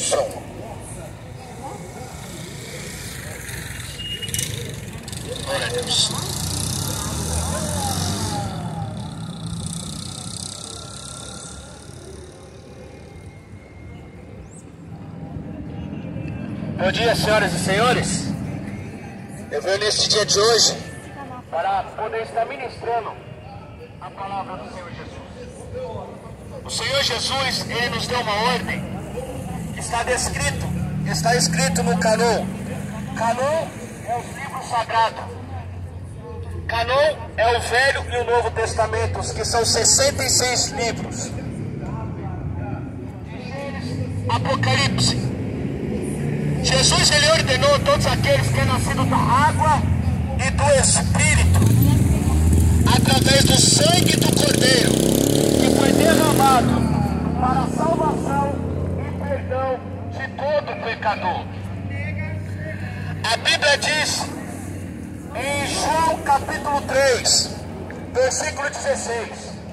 som. Glória a Deus. Bom dia, senhoras e senhores. Eu venho neste dia de hoje para poder estar ministrando a palavra do Senhor Jesus. O Senhor Jesus, Ele nos deu uma ordem. Está escrito no Cânon. Cânon é os livros sagrados. Cânon é o Velho e o Novo Testamentos, que são 66 livros. Apocalipse. Jesus, Ele ordenou todos aqueles que é nascido da água e do Espírito, através do sangue do Cordeiro, que foi derramado para a salvação e perdão de todo pecador. A Bíblia diz, em João capítulo 3, versículo 16,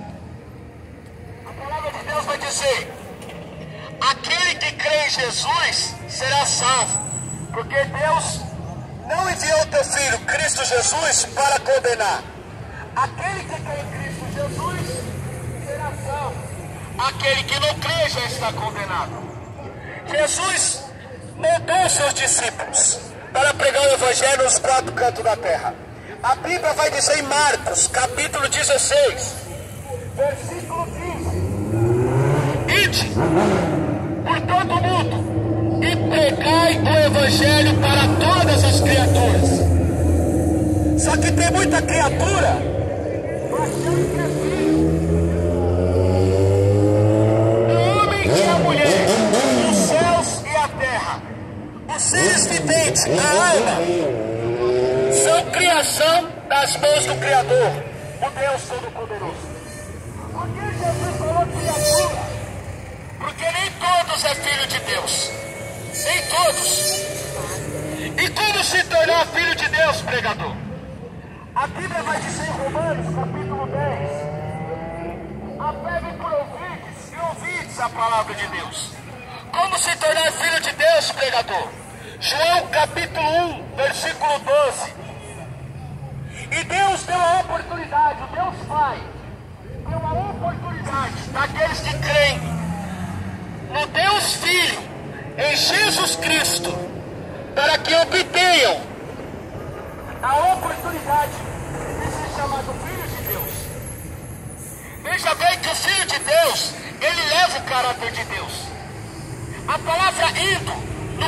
a palavra de Deus vai dizer: aquele que crê em Jesus será salvo, porque Deus não enviou o teu Filho, Cristo Jesus, para condenar. Aquele que crê em Cristo Jesus será salvo. Aquele que não crê já está condenado. Jesus mandou seus discípulos para pregar o Evangelho nos 4 cantos da terra. A Bíblia vai dizer em Marcos, capítulo 16, versículo 15: ide por todo mundo e pregai o Evangelho para todas as criaturas. Só que tem muita criatura achando que é filho. O homem e a mulher, os céus e a terra, os seres viventes, a alma, são criação das mãos do Criador, o Deus Todo-Poderoso. Porque Jesus falou criatura? Porque nem todos é filho de Deus. Nem todos. E como se tornar filho de Deus, pregador? A Bíblia vai dizer em Romanos, capítulo 10: apeguem por ouvides e ouvides a palavra de Deus. Como se tornar filho de Deus, pregador? João capítulo 1, versículo 12. E Deus deu a oportunidade, o Deus Pai deu a oportunidade daqueles que creem no Deus Filho, em Jesus Cristo, para que obtenham a oportunidade de ser chamado Filho de Deus. Veja bem que o Filho de Deus, ele leva o caráter de Deus. A palavra indo, no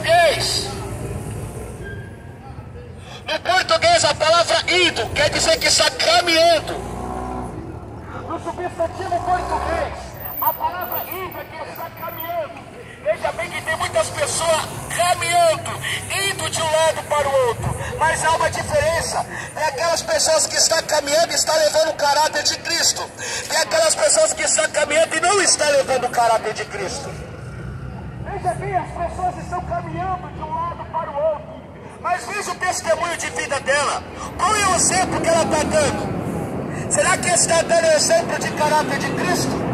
português a palavra indo quer dizer que está caminhando. No substantivo português, a palavra indo é que está caminhando. Veja bem que tem muitas pessoas caminhando, indo de um lado para o outro, mas há uma diferença. Tem aquelas pessoas que estão caminhando e estão levando o caráter de Cristo. Tem aquelas pessoas que estão caminhando e não estão levando o caráter de Cristo. Veja bem, as pessoas estão caminhando de um lado para o outro, mas veja o testemunho de vida dela. Qual é o exemplo que ela está dando? Será que está dando o exemplo de caráter de Cristo?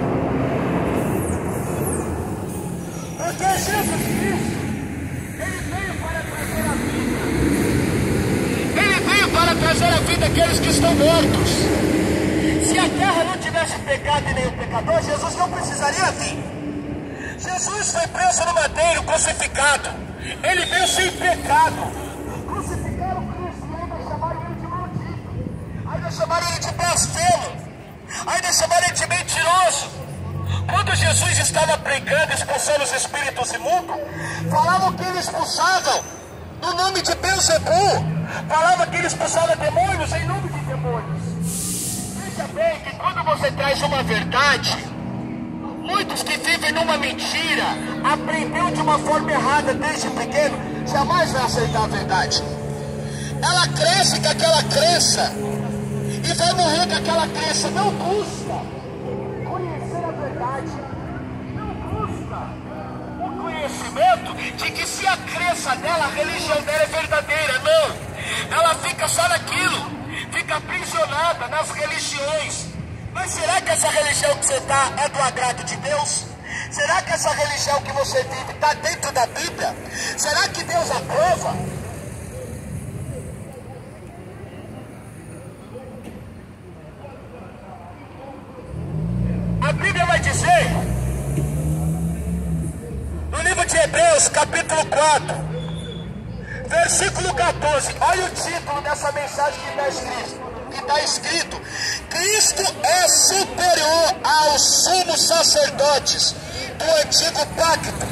Porque Jesus Cristo, Ele veio para trazer a vida. Ele veio para trazer a vida àqueles que estão mortos. Se a terra não tivesse pecado e nenhum pecador, Jesus não precisaria vir. Jesus foi preso no madeiro, crucificado. Ele veio sem pecado. Crucificaram Cristo e ainda chamaram Ele de maldito. Ainda chamaram Ele de blasfemo. Ainda chamaram Ele de mentiroso. Quando Jesus estava pregando, expulsando os espíritos imundos, falavam que Ele expulsavam no nome de Beelzebul. Falava que Ele expulsava demônios em nome de demônios. Veja bem que quando você traz uma verdade, muitos que vivem numa mentira, aprendeu de uma forma errada desde pequeno, jamais vai aceitar a verdade. Ela cresce com aquela crença e vai morrer com aquela crença. Não custa conhecer a verdade, não custa o conhecimento de que se a crença dela, a religião dela é verdadeira. Não, ela fica só naquilo, fica aprisionada nas religiões. Mas será que essa religião que você está é do agrado de Deus? Será que essa religião que você vive está dentro da Bíblia? Será que Deus aprova? A Bíblia vai dizer, no livro de Hebreus, capítulo 4, versículo 14, olha o título dessa mensagem que está escrito: Cristo é superior aos sumos sacerdotes do antigo pacto.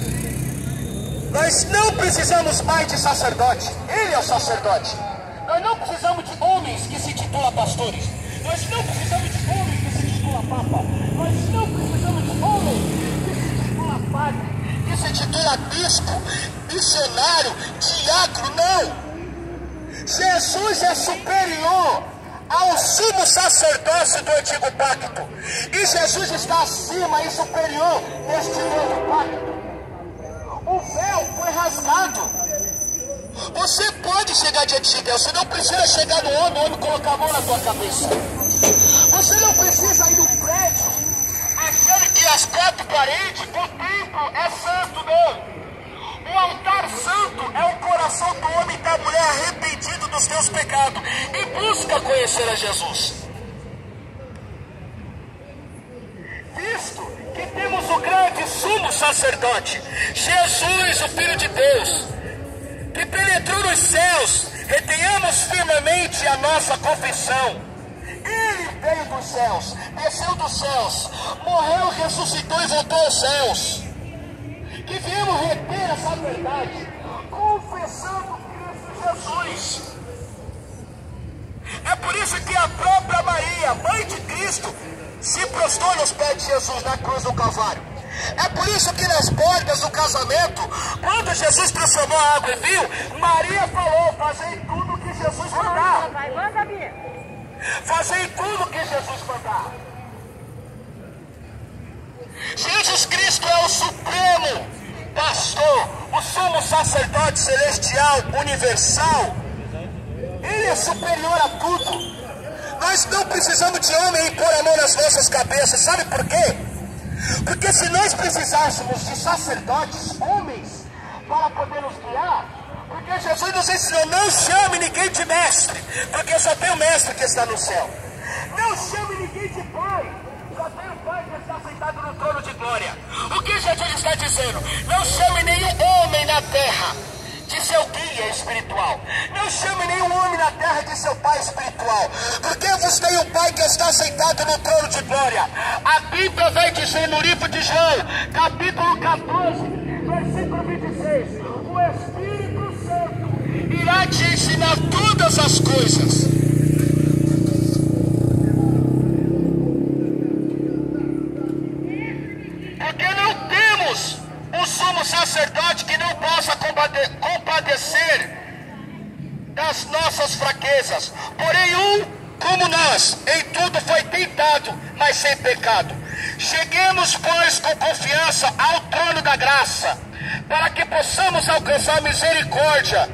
Nós não precisamos mais de sacerdote, ele é o sacerdote. Nós não precisamos de homens que se titulam pastores. Nós não precisamos de homens que se titulam papa. Nós não precisamos de homens que se titulam padre, que se titula bispo, missionário, diácono. Não! Jesus é superior ao sumo sacerdócio do antigo pacto. E Jesus está acima e superior deste novo pacto. O véu foi rasgado. Você pode chegar diante de Deus. Você não precisa chegar no homem, o homem colocar a mão na tua cabeça. Você não precisa ir no prédio achando que as quatro paredes do templo é santo, não. O altar santo é o coração do homem e da mulher arrependido dos teus pecados e busca conhecer a Jesus. Visto que temos o grande sumo sacerdote, Jesus, o Filho de Deus, que penetrou nos céus, retenhamos firmemente a nossa confissão. Ele veio dos céus, desceu dos céus, morreu, ressuscitou e voltou aos céus. Que viemos reter essa verdade, confessando Cristo Jesus. É por isso que a própria Maria, mãe de Cristo, se prostrou nos pés de Jesus na cruz do Calvário. É por isso que nas portas do casamento, quando Jesus transformou a água em vinho, Maria falou: fazei tudo o que Jesus mandar. Fazei tudo o que Jesus mandar. Jesus Cristo é o supremo pastor, o sumo sacerdote celestial, universal. Ele é superior a tudo. Nós não precisamos de homem impor a mão nas nossas cabeças. Sabe por quê? Porque se nós precisássemos de sacerdotes, homens, para poder nos guiar, porque Jesus nos ensinou: não chame ninguém de mestre, porque só tem o mestre que está no céu. Não chame ninguém de pai, só tem o pai que está sentado no trono de glória. O que Jesus está dizendo? Não chame nenhum homem na terra de seu guia espiritual. Não chame nenhum homem na terra de seu pai espiritual, porque vos tem um pai que está sentado no trono de glória. A Bíblia vai dizer no livro de João, capítulo 14, versículo 26, o Espírito Santo irá te ensinar todas as coisas. Porque não temos um sumo sacerdote que não possa compadecer das nossas fraquezas. Porém, como nós, em tudo foi tentado, mas sem pecado. Cheguemos, pois, com confiança ao trono da graça, para que possamos alcançar misericórdia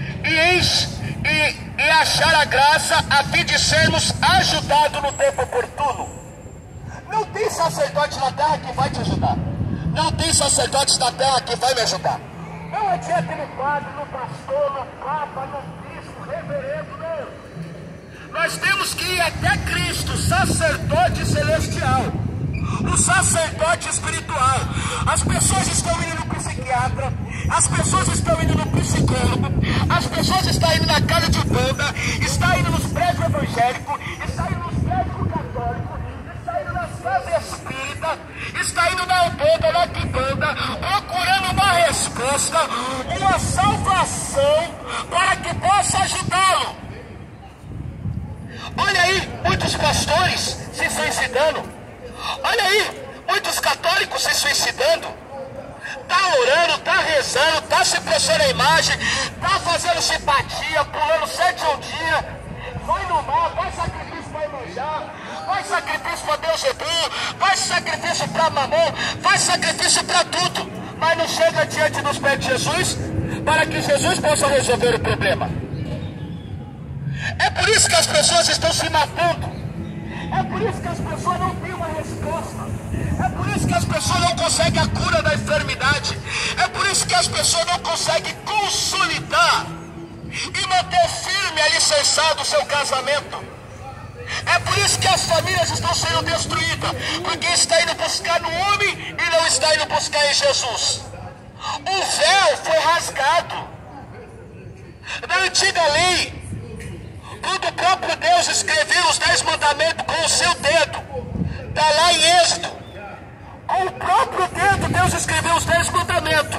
e achar a graça, a fim de sermos ajudados no tempo oportuno. Não tem sacerdote na terra que vai te ajudar. Não tem sacerdote na terra que vai me ajudar. Não adianta ir no padre, no pastor, no papa, no bispo, reverendo, não. Nós temos que ir até Cristo, sacerdote celestial, o sacerdote espiritual. As pessoas estão indo no psiquiatra, as pessoas estão indo no psicólogo, as pessoas estão indo na casa de banda, estão indo nos prédios evangélicos, estão indo nos prédios católicos, está indo nas casas espíritas, está indo na Umbanda, na Quimbanda, procurando uma resposta, uma salvação para que possa ajudá-lo. Olha aí, muitos pastores se suicidando. Olha aí, muitos católicos se suicidando. Está orando, está rezando, está se prostrando a imagem, está fazendo simpatia, pulando 7 um dia, vai no mar, faz sacrifício para Iemanjá, faz sacrifício para Deus Hebrew, faz sacrifício para Mamon, faz sacrifício para tudo, mas não chega diante dos pés de Jesus para que Jesus possa resolver o problema. É por isso que as pessoas estão se matando. É por isso que as pessoas não têm uma resposta. É por isso que as pessoas não conseguem a cura da enfermidade. É por isso que as pessoas não conseguem consolidar e manter firme, alicerçado o seu casamento. É por isso que as famílias estão sendo destruídas, porque está indo buscar no homem e não está indo buscar em Jesus. O véu foi rasgado. Na antiga lei, quando o próprio Deus escreveu os 10 mandamentos com o seu dedo, está lá em Êxodo, com o próprio dedo Deus escreveu os 10 mandamentos.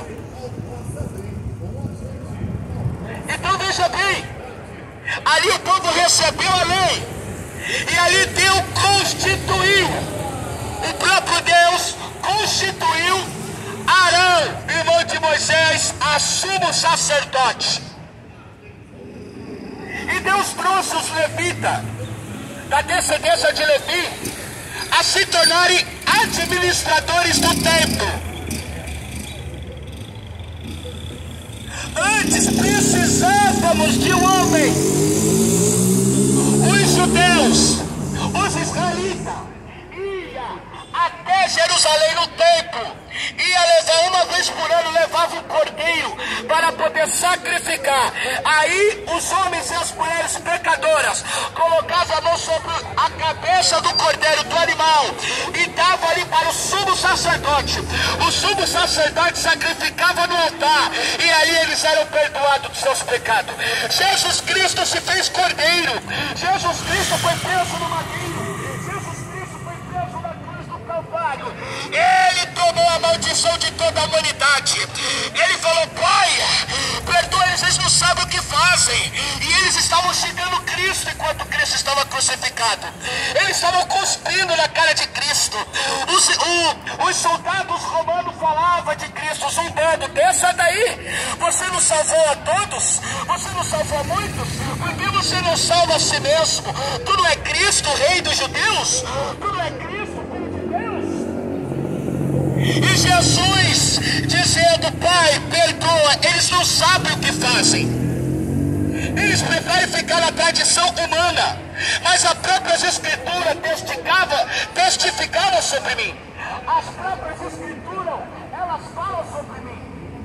Então veja bem, ali o povo recebeu a lei, e ali Deus constituiu, o próprio Deus constituiu Arão, irmão de Moisés, a sumo sacerdote. E Deus trouxe os levitas, da descendência de Levi, a se tornarem administradores do templo. Antes precisávamos de um homem. Os judeus, os israelitas, iam até Jerusalém no templo, ia levar uma vez por ano, levava um cordeiro para poder sacrificar. Aí os homens e as mulheres pecadoras colocavam a mão sobre a cabeça do cordeiro, do animal, e dava ali para o sumo sacerdote. O sumo sacerdote sacrificava no altar, e ali eles eram perdoados dos seus pecados. Jesus Cristo se fez cordeiro. Jesus Cristo foi preso no madeiro. Jesus Cristo foi preso na cruz do Calvário. Ele tomou a maldição de toda a humanidade. Ele falou: Pai, perdoa eles, eles não sabem o que fazem. E eles estavam xingando Cristo enquanto Cristo estava crucificado. Eles estavam cuspindo na cara de Cristo. Os soldados romanos falavam de Cristo, zombando: desça daí, você não salvou a todos, você não salvou a muitos, por que você não salva a si mesmo? Tu não é Cristo, rei dos judeus? Tu não é Cristo, filho de Deus? E Jesus dizendo: Pai, perdoa, eles não sabem o que fazem. Eles preferem ficar na tradição humana, mas a própria Escritura testificava sobre mim. As próprias Escrituras, elas falam sobre mim.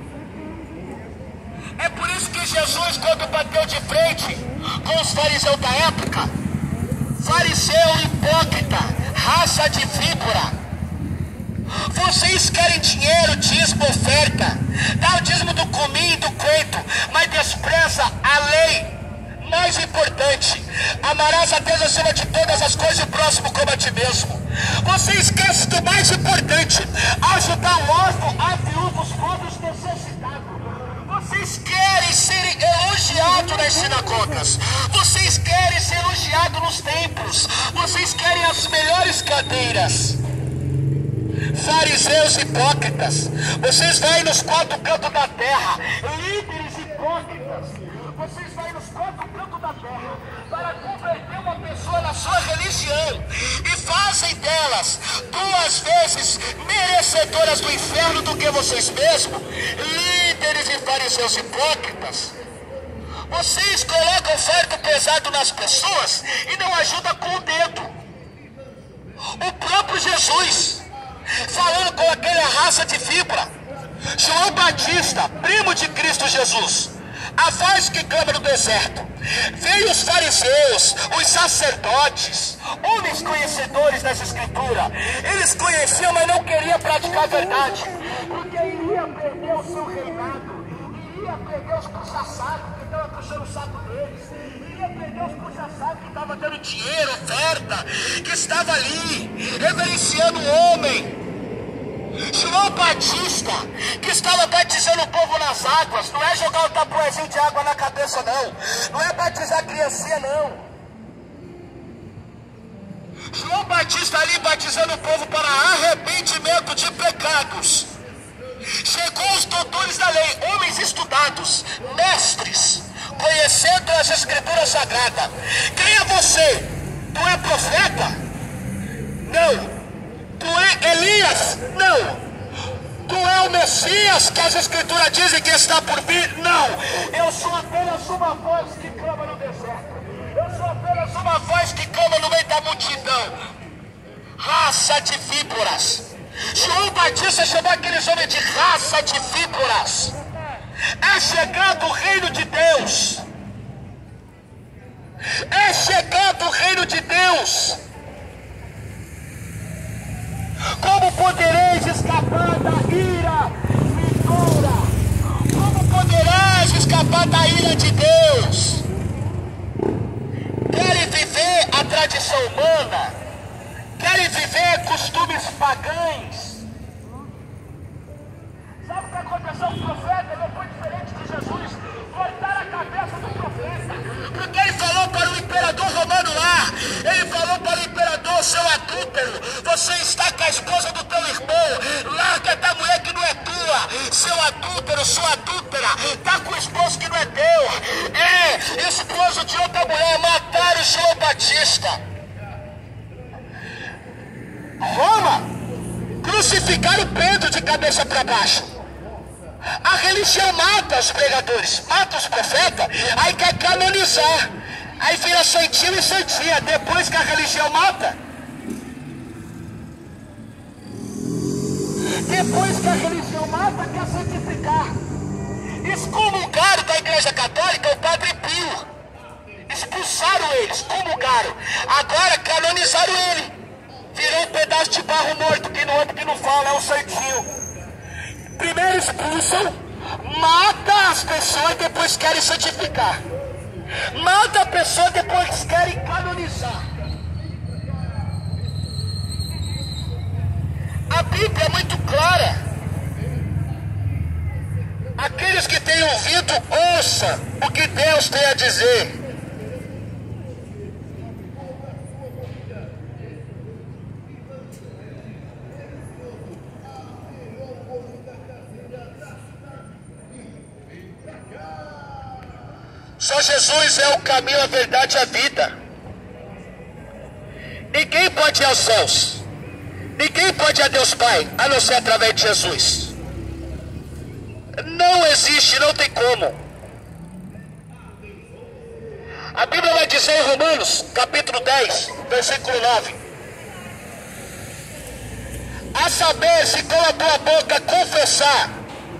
É por isso que Jesus, quando bateu de frente com os fariseus da época, fariseu hipócrita, raça de víbora, vocês querem dinheiro, dízimo, oferta, dá o dízimo do cominho e do coito, mas despreza a lei mais importante: amarás a Deus acima de todas as coisas e o próximo como a ti mesmo. Você esquece do mais importante: ajudar o órfão, a viúva, os pobres, os necessitados. Vocês querem ser elogiados nas sinagogas, vocês querem ser elogiados nos templos, vocês querem as melhores cadeiras. Fariseus hipócritas, vocês vão nos 4 cantos da terra, líderes hipócritas, vocês vão nos 4 cantos da terra para converter uma pessoa na sua religião e fazem delas 2 vezes merecedoras do inferno do que vocês mesmos. Líderes e fariseus hipócritas, vocês colocam fardo pesado nas pessoas e não ajudam com o dedo. O próprio Jesus, falando com aquela raça de víbora, João Batista, primo de Cristo Jesus, a voz que clama no deserto. Veio os fariseus, os sacerdotes, homens conhecedores das Escrituras. Eles conheciam, mas não queriam praticar a verdade, porque iria perder o seu reinado, iria perder os puxa-sacos que estavam puxando o saco deles, iria perder os puxa-sacos que estavam dando dinheiro, oferta, que estava ali reverenciando o homem. João Batista, que estava batizando o povo nas águas, não é jogar um tapuezinho de água na cabeça, não. Não é batizar a criancinha, não. João Batista ali batizando o povo para arrependimento de pecados. Chegou os doutores da lei, homens estudados, mestres, conhecendo as Escrituras Sagradas. Quem é você? Tu é profeta? Não. Tu é Elias? Não. Tu é o Messias que as Escrituras dizem que está por vir? Não. Eu sou apenas uma voz que clama no deserto. Eu sou apenas Mas uma voz que clama no meio da multidão: raça de víboras. João Batista chamou aqueles homens de raça de víboras. É chegado o reino de Deus. É chegado o reino de Deus. Como podereis escapar da ira vindoura? Como poderás escapar da ira de Deus? Querem viver a tradição humana? Querem viver costumes pagãos? Sabe o que aconteceu com o profeta? Não foi diferente de Jesus. Cortaram a cabeça do profeta. Porque ele falou para o imperador romano lá. Ele falou para o imperador: seu adúltero, você está com a esposa do teu irmão. Larga da mulher que não é tua. Seu adúltero, sua adúltera, está com o esposo que não é teu. É esposo de outra mulher. Mataram o João Batista. Roma crucificaram Pedro de cabeça para baixo. A religião mata os pregadores, mata os profetas, aí quer canonizar, aí vira santinho e santinha, depois que a religião mata. Depois que a religião mata, quer santificar. Excomungaram da Igreja Católica o Padre Pio. Expulsaram ele, excomungaram. Agora canonizaram ele. Virou um pedaço de barro morto, que no outro que não fala, é um santinho. Primeiro expulsam, mata as pessoas e depois querem santificar. Mata a pessoa, depois querem canonizar. A Bíblia é muito clara. Aqueles que têm ouvido, ouçam o que Deus tem a dizer. Só Jesus é o caminho, a verdade e a vida. Ninguém pode ir aos céus. Ninguém pode ir a Deus Pai, a não ser através de Jesus. Não existe, não tem como. A Bíblia vai dizer em Romanos, capítulo 10, versículo 9. A saber, se com a tua boca confessar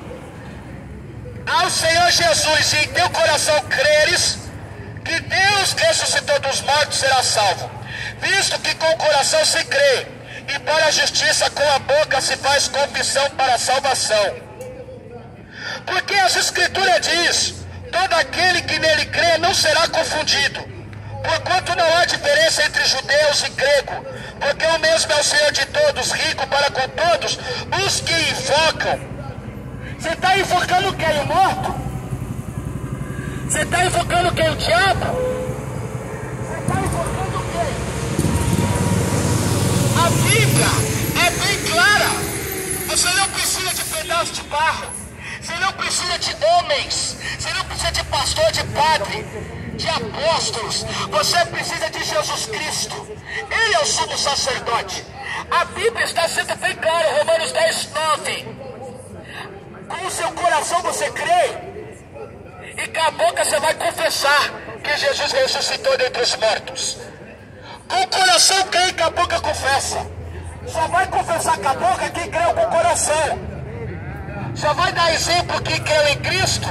ao Senhor Jesus e em teu coração creres que Deus ressuscitou dos mortos, será salvo. Visto que com o coração se crê e para a justiça com a boca se faz confissão para a salvação. Porque as Escrituras diz: todo aquele que nele crê não será confundido, porquanto não há diferença entre judeus e grego, porque o mesmo é o Senhor de todos, rico para com todos os que invocam. Você está invocando quem? O morto? Você está invocando quem? O diabo? Você está invocando quem? A Bíblia é bem clara. Você não precisa de pedaço de barro. Você não precisa de homens. Você não precisa de pastor, de padre, de apóstolos. Você precisa de Jesus Cristo. Ele é o sumo sacerdote. A Bíblia está sendo bem clara. Romanos 10, 9. Com o seu coração você crê, e com a boca você vai confessar que Jesus ressuscitou dentre os mortos. Com o coração crê e com a boca confessa. Só vai confessar com a boca quem crê com o coração. Só vai dar exemplo quem crê em Cristo.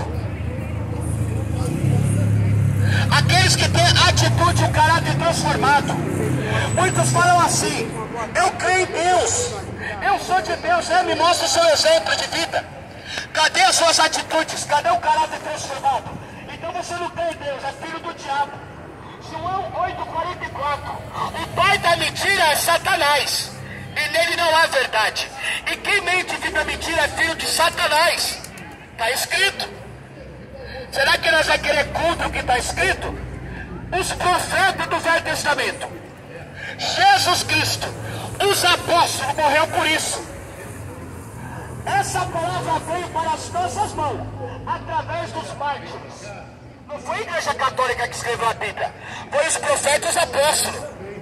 Aqueles que têm atitude, um caráter transformado. Muitos falam assim: eu creio em Deus, eu sou de Deus, me mostra o seu exemplo de vida. Cadê as suas atitudes? Cadê o caráter transformado? Então você não crê em Deus, é filho do diabo. João 8,44. O pai da mentira é Satanás, e nele não há verdade. E quem mente e vive a mentira é filho de Satanás. Está escrito. Será que nós vamos querer contra o que está escrito? Os profetas do Velho Testamento, Jesus Cristo, os apóstolos morreu por isso. Essa palavra veio para as nossas mãos através dos mártires. Não foi a Igreja Católica que escreveu a Bíblia, foi os profetas e os apóstolos.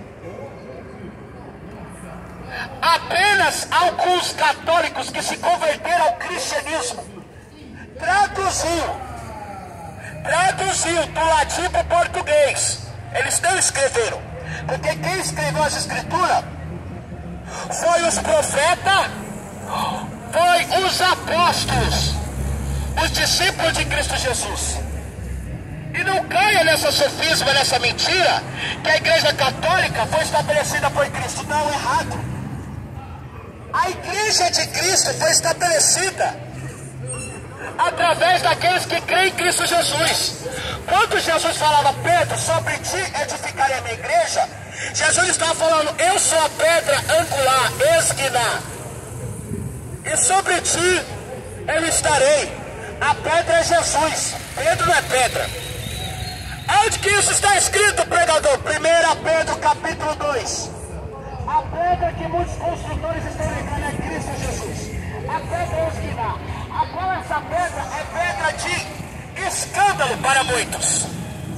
Apenas alguns católicos que se converteram ao cristianismo traduziu do latim para o português Eles não escreveram. Porque quem escreveu as escrituras foi os profetas, foi os apóstolos, os discípulos de Cristo Jesus. E não caia nessa sofisma, nessa mentira, que a Igreja Católica foi estabelecida por Cristo. Não, errado. A Igreja de Cristo foi estabelecida através daqueles que creem em Cristo Jesus. Quando Jesus falava, Pedro, sobre ti edificarei a minha igreja, Jesus estava falando, eu sou a pedra angular, esquina, e sobre ti eu estarei. A pedra é Jesus, Pedro não é pedra. Onde que isso está escrito, pregador? 1 Pedro capítulo 2. A pedra que muitos construtores estão negando é Cristo Jesus. A pedra é esquina. Agora essa pedra é pedra de escândalo para muitos.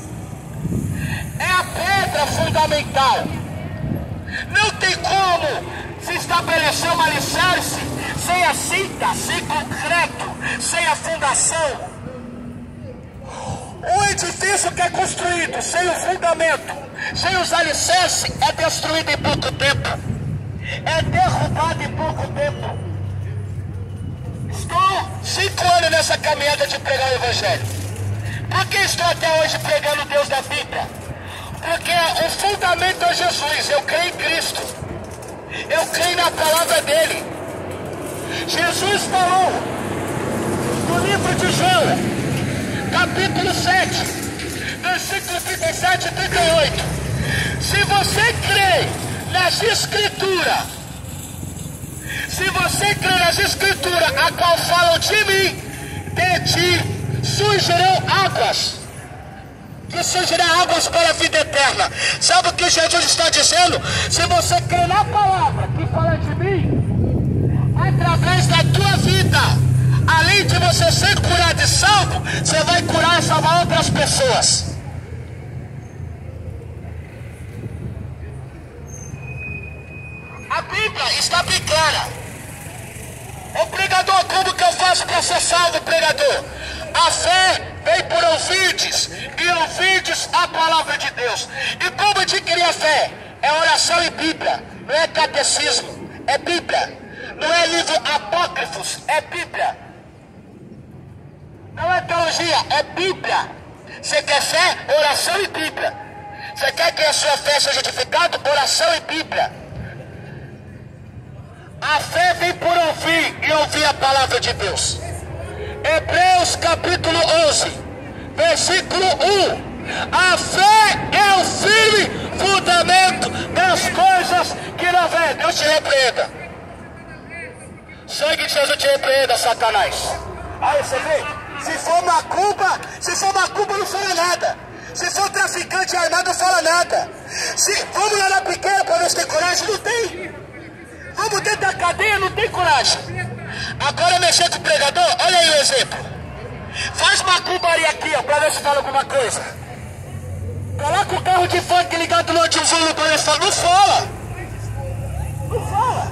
É a pedra fundamental. Não tem como se estabelecer um alicerce sem a cinta, sem concreto, sem a fundação. O edifício que é construído sem o fundamento, sem os alicerces, é destruído em pouco tempo. É derrubado em pouco tempo. Estou 5 anos nessa caminhada de pregar o Evangelho. Por que estou até hoje pregando o Deus da Bíblia? Porque o fundamento é Jesus. Eu creio em Cristo. Eu creio na palavra dele. Jesus falou no livro de João, capítulo 7, versículo 37 e 38. Se você crê nas Escrituras, se você crê nas Escrituras, a qual falam de mim, de ti surgirão águas, que surgirão águas para a vida eterna. Sabe o que Jesus está dizendo? Se você crê na palavra que fala de mim, através da tua vida, além de você ser curado e salvo, você vai curar e salvar outras pessoas. A Bíblia está bem clara. Ô pregador, como que eu faço para ser salvo, pregador? A fé vem por ouvides, e ouvides a palavra de Deus. E como adquirir a fé? É oração e Bíblia. Não é catecismo, é Bíblia. Não é livro apócrifos, é Bíblia. Não é teologia, é Bíblia. Você quer fé? Oração e Bíblia. Você quer que a sua fé seja edificada? Oração e Bíblia. A fé vem por ouvir e ouvir a palavra de Deus. Hebreus capítulo 11, versículo 1. A fé é o firme fundamento das coisas que não vêem. Deus te repreenda. Sangue de Jesus te repreenda, Satanás. Aí você vê, se for macumba não fala nada. Se for traficante armado não fala nada. Vamos lá na pequena para ver se tem coragem, não tem. Vamos dentro da cadeia, não tem coragem. Agora mexer com o pregador, olha aí o exemplo. Faz macumbaria aqui, ó, para ver se fala alguma coisa. Coloca o carro de funk ligado no antivolo para ver se fala. Não fala. Não fala.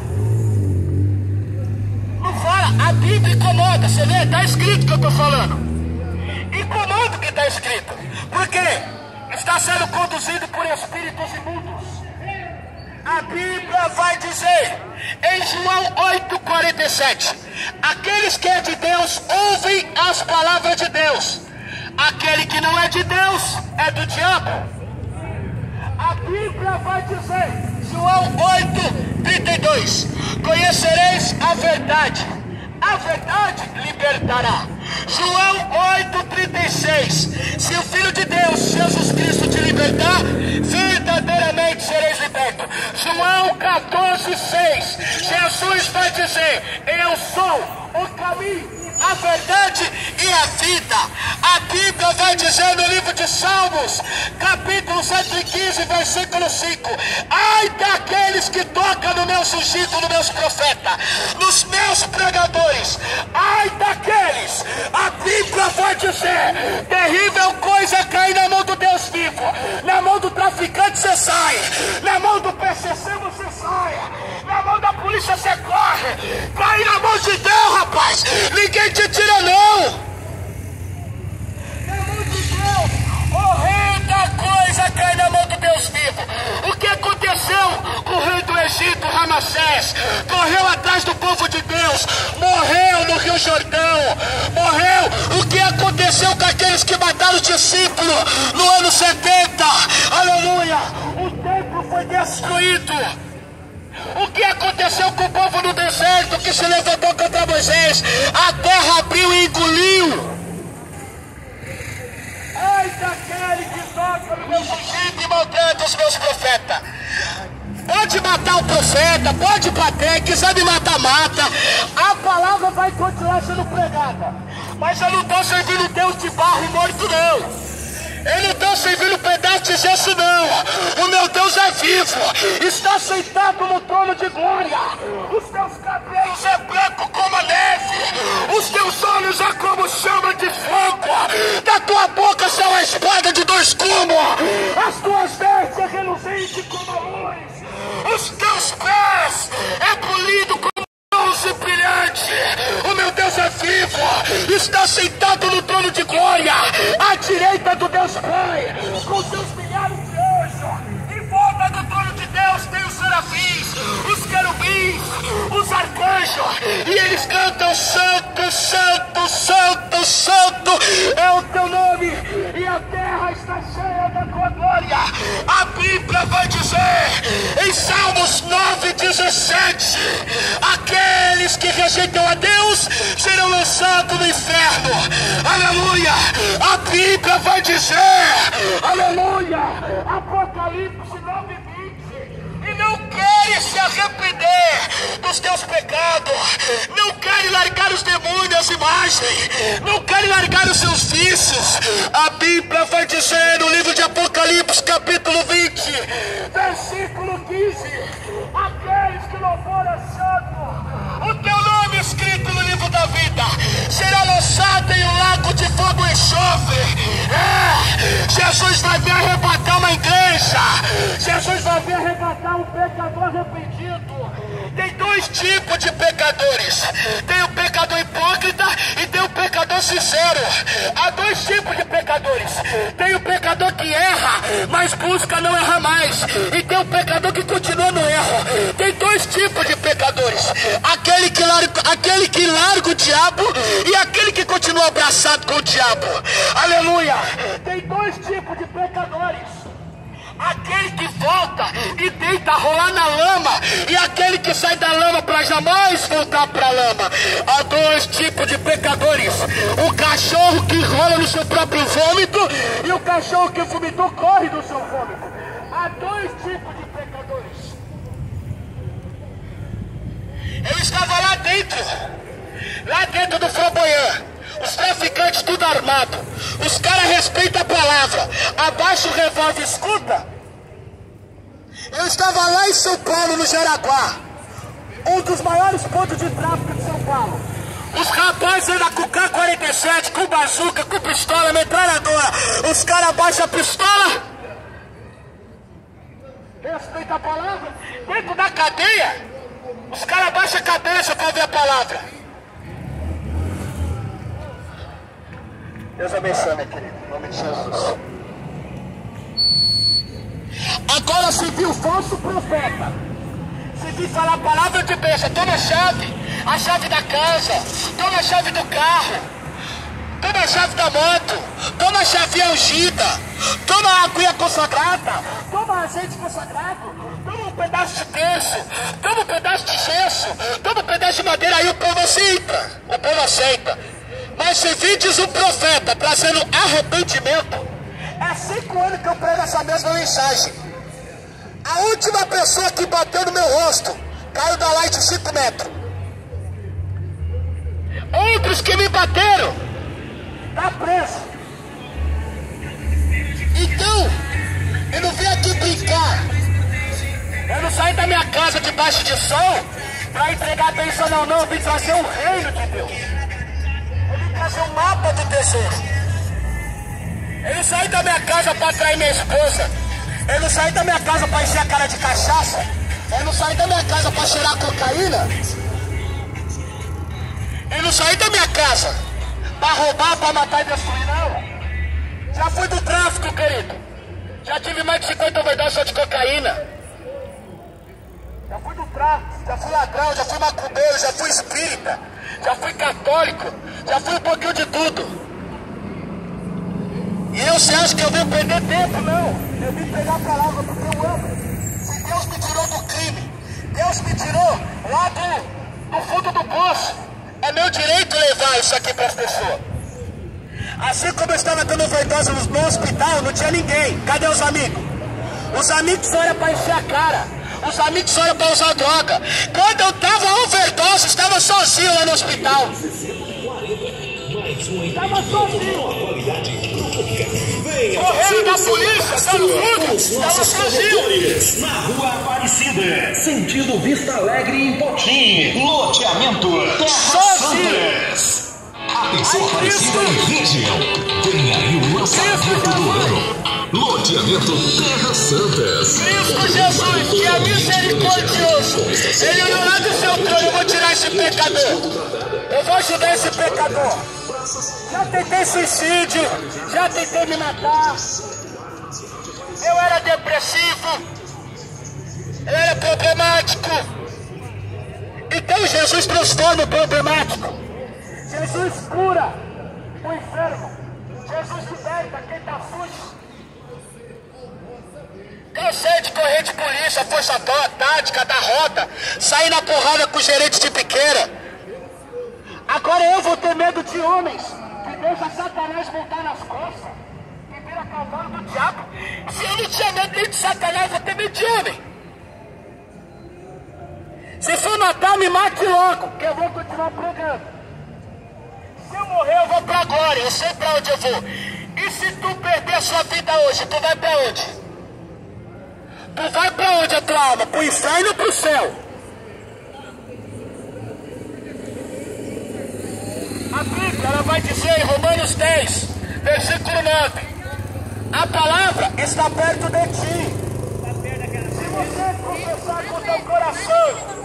Não fala. A Bíblia incomoda, você vê? Está escrito o que eu estou falando. Incomoda o que está escrito. Por quê? Está sendo conduzido por espíritos imundos. A Bíblia vai dizer em João 8,47: aqueles que é de Deus ouvem as palavras de Deus. Aquele que não é de Deus é do diabo. A Bíblia vai dizer, João 8,32: conhecereis a verdade libertará. João 8,36: se o Filho de Deus, Jesus Cristo, te libertar, verdadeiramente sereis libertos. João 14,6: Jesus vai dizer, eu sou o caminho, a verdade e a vida. A Bíblia vai dizer no livro de Salmos, capítulo 115, versículo 5: ai daqueles que tocam no meu ungido, nos meus profetas, nos meus pregadores, ai daqueles. A Bíblia vai dizer, terrível coisa é cair na mão do Deus vivo. Na mão do traficante você sai, na mão do PCC você sai, na mão da polícia você corre. Cai na mão de Deus, rapaz. Ninguém te tira não. Na mão de Deus, horrenda coisa cai na mão Deus vivo. O que aconteceu com o rei do Egito, Ramassés? Correu atrás do povo de Deus, morreu no Rio Jordão, morreu. O que aconteceu com aqueles que mataram os discípulos no ano 70? Aleluia! O templo foi destruído. O que aconteceu com o povo no deserto que se levantou contra Moisés? A terra abriu e engoliu. Ai daquele que toca no meu ungido e maltrata os meus profetas. Pode matar o profeta, pode bater, quiser me matar, mata. A palavra vai continuar sendo pregada. Mas eu não estou servindo Deus de barro e morto, não. Eu não estou servindo pedaço de gesso, não. O meu Deus é vivo, está sentado no trono de glória. Os teus cabelos é branco como a neve, os teus olhos é como chama de fogo, da tua boca são a espada de dois gumes, as tuas vestes é reluzente como a luz, os teus pés é polido como bronze brilhante. O meu Deus é vivo, está sentado no trono de glória, à direita do Deus Pai, com seus milhares de anjos. Em volta do trono de Deus tem os serafins, os querubins, os arcanjos, e eles cantam: Santo, Santo, Santo, Santo é o teu nome, e a terra está cheia da tua glória. A Bíblia vai dizer em Salmos 9:17: aqueles que rejeitam a Deus serão lançados no inferno. Aleluia! A Bíblia vai dizer, aleluia, Apocalipse 9:20: e não queres se arrepender dos teus pecados, não queres largar os demônios, as imagens, não queres largar os seus vícios. A Bíblia vai dizer no livro de Apocalipse, capítulo 20, versículo 15: aqueles que não forem santos, o teu nome escrito no livro da vida será lançado em um lago de fogo e enxofre. Jesus vai vir arrebatar uma igreja, Jesus vai vir arrebatar um pecador arrependido. Tem dois tipos de pecadores: tem o pecador hipócrita e tem o pecador sincero. Há dois tipos de pecadores: tem o pecador que erra, mas busca não errar mais, e tem o pecador que continua no erro. Tem dois tipos de pecadores: aquele que larga o diabo e aquele que continua abraçado com o diabo. Aleluia! Tem dois tipos de pecadores: aquele que volta e deita a rolar na lama, e aquele que sai da lama para jamais voltar para a lama. Há dois tipos de pecadores: o cachorro que rola no seu próprio vômito e o cachorro que vomitou corre do seu vômito. Há dois tipos de pecadores. Eu estava lá dentro do Flamboyant, os traficantes tudo armado, os caras respeitam a palavra, abaixa o revólver, escuta. Eu estava lá em São Paulo, no Jaraguá, um dos maiores pontos de tráfico de São Paulo. Os rapazes andam com K-47, com bazuca, com pistola, metralhadora. Os caras abaixam a pistola, respeita a palavra. Dentro da cadeia, os caras abaixam a cabeça para ver a palavra. Deus abençoe, meu querido, em nome de Jesus. Agora, se viu falso profeta, se viu falar a palavra de bênção, toma a chave da casa, toma a chave do carro, toma a chave da moto, toma a chave ungida, toma a aguinha consagrada, toma azeite consagrado, toma um pedaço de terço, toma um pedaço de gesso, toma um pedaço de madeira, aí o povo aceita. Mas se vides um profeta trazendo arrependimento, é 5 anos que eu prego essa mesma mensagem. A última pessoa que bateu no meu rosto caiu da light 5 metros. Outros que me bateram tá preso. Então, eu não vim aqui brincar. Eu não saí da minha casa debaixo de sol para entregar bênção, não. Eu vim trazer o reino de Deus. Trazer um mapa do tesouro. Eu não saí da minha casa para atrair minha esposa. Eu não saí da minha casa para encher a cara de cachaça. Eu não saí da minha casa para cheirar cocaína. Eu não saí da minha casa para roubar, para matar e destruir, não. Já fui do tráfico, querido. Já tive mais de 50 overdoses só de cocaína. Já fui do tráfico, já fui ladrão, já fui macumbeiro, já fui espírita, já fui católico, já fui um pouquinho de tudo. E você acha que eu vim perder tempo? Não. Eu vim pegar a palavra porque eu amo. Se Deus me tirou do crime, Deus me tirou lá do fundo do poço, é meu direito levar isso aqui para as pessoas. Assim como eu estava dando overdose no hospital, não tinha ninguém. Cadê os amigos? Os amigos só eram para encher a cara. Os amigos só eram para usar droga. Quando eu estava overdose, estava sozinho lá no hospital. Estava sozinho. Correndo da polícia, dando fuga. Estava sozinho. Na Rua Aparecida, sentido Vista Alegre em Potim. Loteamento Terra Santas. Atenção Aparecida e região. Vem aí o lançamento do ano. Loteamento Terra Santas. Cristo Jesus, que é misericordioso. Ele olhou lá do seu trono. Eu vou tirar esse pecador. Eu vou ajudar esse pecador. Já tentei suicídio. Já tentei me matar. Eu era depressivo. Eu era problemático. Então Jesus transforma o problemático. Jesus cura o enfermo. Jesus liberta quem está sujo. Cansei de correr de polícia, força tática, da rota, sair na porrada com o gerente de biqueira. Agora eu vou ter medo de homens que deixam Satanás montar nas costas, que vira cavalo do diabo. Se eu não tinha medo nem de Satanás, eu vou ter medo de homem. Se for matar, me mate logo, que eu vou continuar pregando. Se eu morrer, eu vou pra glória, eu sei pra onde eu vou. E se tu perder a sua vida hoje, tu vai pra onde? Tu vai pra onde a tua alma? Pro inferno ou pro céu? A Bíblia, ela vai dizer em Romanos 10, versículo 9. A palavra está perto de ti. Se você confessar com o teu coração,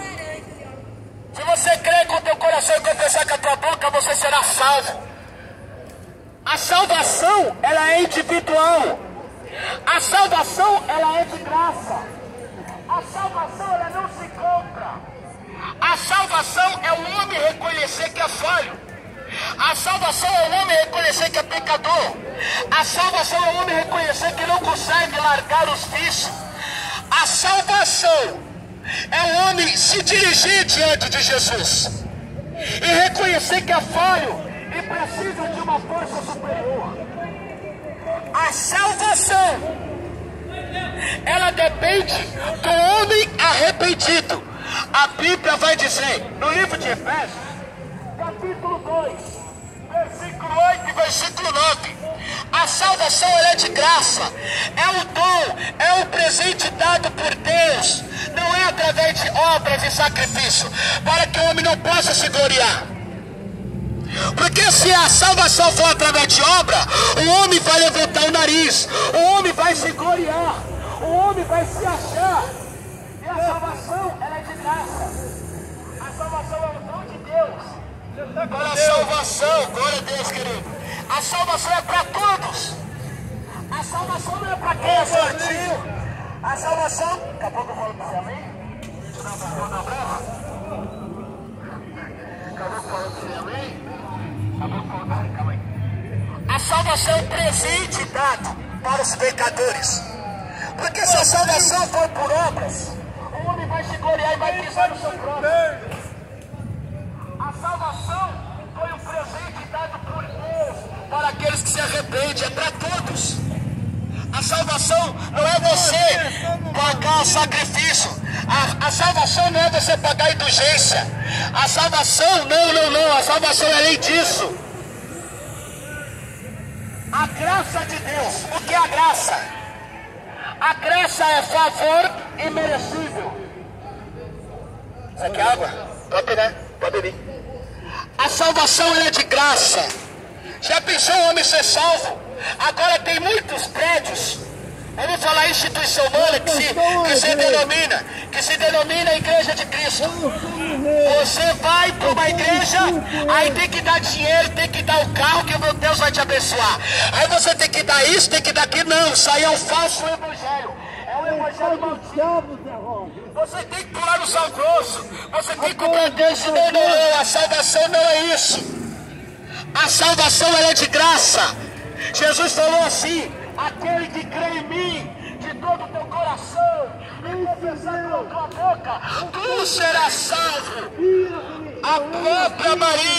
se você crer com o teu coração e confessar com a tua boca, você será salvo. A salvação, ela é individual. A salvação, ela é de graça. A salvação, ela não se compra. A salvação é o homem reconhecer que é falho. A salvação é o homem reconhecer que é pecador. A salvação é o homem reconhecer que não consegue largar os vícios. A salvação é o homem se dirigir diante de Jesus e reconhecer que é falho e precisa de uma força superior. A salvação, ela depende do homem arrependido. A Bíblia vai dizer no livro de Efésios, capítulo 2, versículo 8 e versículo 9. A salvação, ela é de graça, é o dom, é o presente dado por Deus, não é através de obras e sacrifício, para que o homem não possa se gloriar. Porque se a salvação for através de obra, o homem vai levantar o nariz, o homem vai se gloriar, o homem vai se achar. E a salvação, ela é de graça. A salvação é o dom de Deus. Agora a salvação, glória a Deus, querido. A salvação é para todos. A salvação não é para quem é sortinho. A salvação, daqui a pouco eu falo para você, amém? Deixa eu dar uma abraço. Daqui a pouco eu falo para você, amém? Calma aí. A salvação é um presente dado para os pecadores. Porque se a salvação for por obras, o homem vai se gloriar e vai pisar no seu próprio. A salvação foi um presente dado por Deus para aqueles que se arrependem, é para todos. A salvação não é você pagar sacrifício. A salvação não é você pagar indulgência. A salvação, não. A salvação é além disso. A graça de Deus. O que é a graça? A graça é favor imerecível. Isso aqui é água? Pode pegar, pode beber. A salvação ela é de graça. Já pensou o homem ser salvo? Agora tem muitos prédios. Vamos falar instituição humana que se denomina a Igreja de Cristo. Cristo. Você vai para uma igreja, aí tem que dar dinheiro, tem que dar o carro, que meu Deus vai te abençoar. Aí você tem que dar isso, tem que dar aquilo. Não, isso aí é um falso evangelho. É um evangelho maldito. Você tem que pular no sal grosso. Você tem que comprar Deus. Não. A salvação não é isso. A salvação ela é de graça. Jesus falou assim: aquele que crê em mim de todo o teu coração e confessar com a tua boca, tu serás salvo. A própria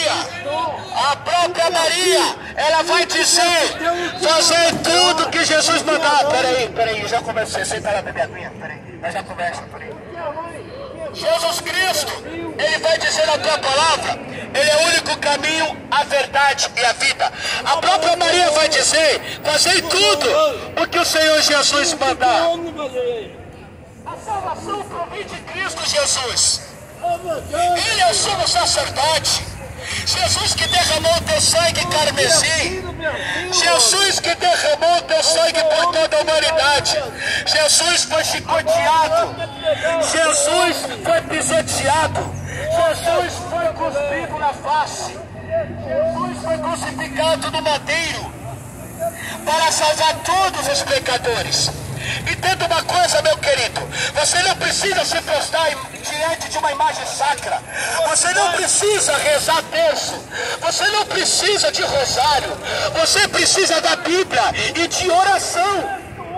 Maria, ela vai dizer: fazer tudo que Jesus mandar. Peraí, já comecei. Senta lá, beber aguinha. Peraí, nós já conversa, peraí. Jesus Cristo, Ele vai dizer na tua palavra: Ele é o único caminho, a verdade e a vida. A própria Maria vai dizer: fazei tudo o que o Senhor Jesus mandar. A salvação provém de Cristo Jesus. Ele é o sumo sacerdote. Jesus que derramou o teu sangue carmesim. Jesus que derramou o teu sangue por toda a humanidade. Jesus foi chicoteado. Jesus foi pisoteado. Jesus foi cuspido na face. Jesus foi crucificado no madeiro para salvar todos os pecadores. Entenda uma coisa, meu querido: você não precisa se prostrar diante de uma imagem sacra. Você não precisa rezar terço. Você não precisa de rosário. Você precisa da Bíblia e de oração.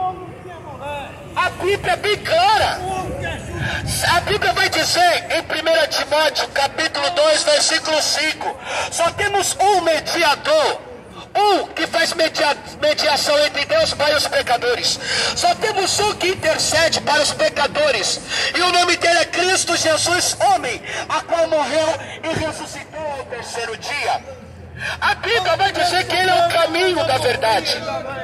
A Bíblia é bem clara. A Bíblia vai dizer em 1 Timóteo capítulo 2, versículo 5: só temos um mediador, um que faz mediação entre Deus e os pecadores. Só temos um que intercede para os pecadores, e o nome dele é Cristo Jesus, homem, a qual morreu e ressuscitou ao terceiro dia. A Bíblia vai dizer que ele é o caminho da verdade.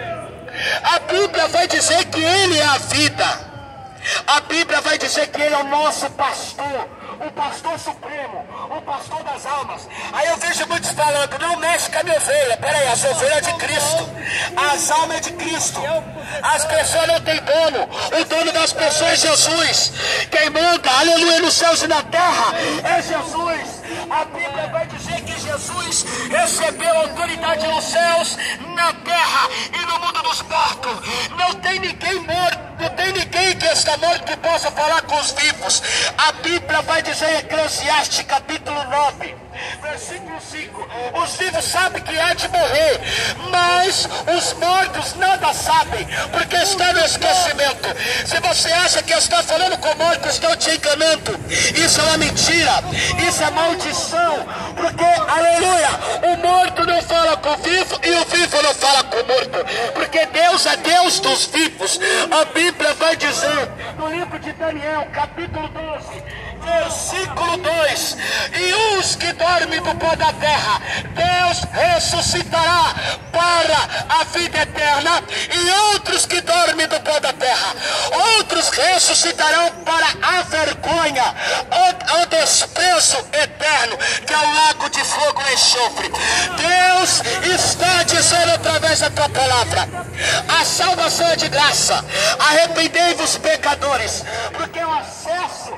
A Bíblia vai dizer que ele é a vida. A Bíblia vai dizer que ele é o nosso pastor, o pastor supremo, o pastor das almas. Aí eu vejo muitos falando: não mexe com a minha ovelha. Peraí, as ovelhas é de Cristo, as almas é de Cristo. As pessoas não têm dono. O dono das pessoas é Jesus. Quem manda, aleluia, nos céus e na terra é Jesus. A Bíblia vai dizer que Jesus recebeu autoridade nos céus, na terra e no mundo dos mortos. Não tem ninguém morto, não tem ninguém que está morto que possa falar com os vivos. A Bíblia vai dizer em Eclesiastes capítulo 9, versículo 5: os vivos sabem que há de morrer, mas os mortos nada sabem, porque está no esquecimento. Se você acha que está falando com mortos, estão te enganando. Isso é uma mentira, isso é maldição, porque, aleluia, o morto não fala com o vivo e o vivo não fala com o morto, porque Deus é Deus dos vivos. A Bíblia vai dizer no livro de Daniel capítulo 12, versículo 2: e os que dormem do pó da terra, Deus ressuscitará para a vida eterna, e outros que dormem do pó da terra, outros ressuscitarão para a vergonha, ao desprezo eterno, que é o lago de fogo e enxofre. Deus está dizendo através da tua palavra: a salvação é de graça. Arrependei-vos, pecadores, porque o acesso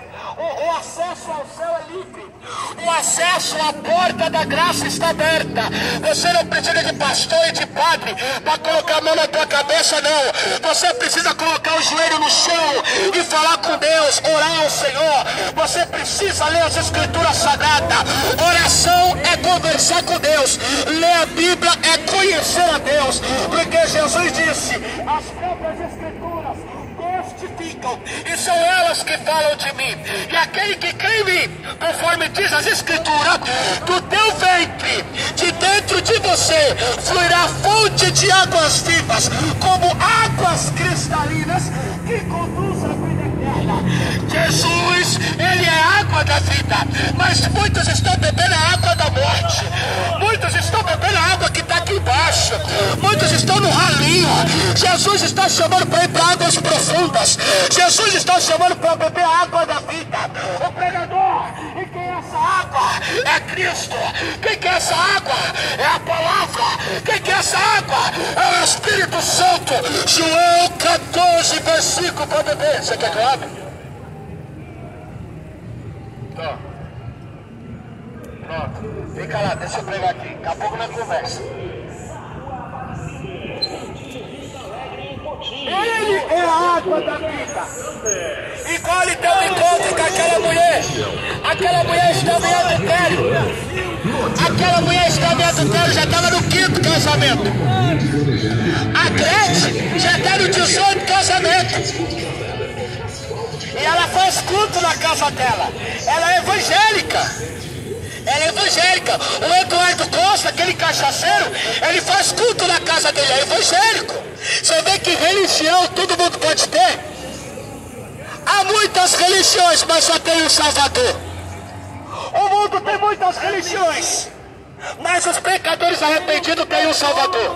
ao céu é livre. O acesso à porta da graça está aberta. Você não precisa de pastor e de padre para colocar a mão na tua cabeça, não. Você precisa colocar o joelho no chão e falar com Deus, orar ao Senhor. Você precisa ler as Escrituras Sagradas. Oração é conversar com Deus. Ler a Bíblia é conhecer a Deus, porque Jesus disse: as próprias Escrituras testificam, e são elas que falam de mim. E aquele que crê em mim, conforme diz as Escrituras, do teu ventre, de dentro de você, fluirá fonte de águas vivas, como águas cristalinas que conduzem à vida eterna. Jesus, ele é a água da vida, mas muitos estão bebendo a água da morte. Muitos estão bebendo a água que está aqui embaixo. Muitos estão no ralinho. Jesus está chamando para ir para águas profundas. Jesus está chamando para beber a água da vida. O pregador, e quem é essa água? É Cristo. Quem que é essa água? É a palavra. Quem que é essa água? É o Espírito Santo. João 14, versículo para beber. Você quer que eu abra? Tô. Pronto. Fica lá, deixa eu pregar aqui. Daqui a pouco nós conversa. Ele é a água da vida. Igual ele tem um encontro com aquela mulher. Aquela mulher estava em adultério. Aquela mulher estava em adultério, já estava no 5º casamento. A Gretchen já está no 18º casamento. E ela faz culto na casa dela. Ela é evangélica. Ela é evangélica. O Eduardo Costa, aquele cachaceiro, ele faz culto na casa dele, é evangélico. Você vê que religião todo mundo pode ter. Há muitas religiões, mas só tem um Salvador. O mundo tem muitas religiões, mas os pecadores arrependidos têm um Salvador.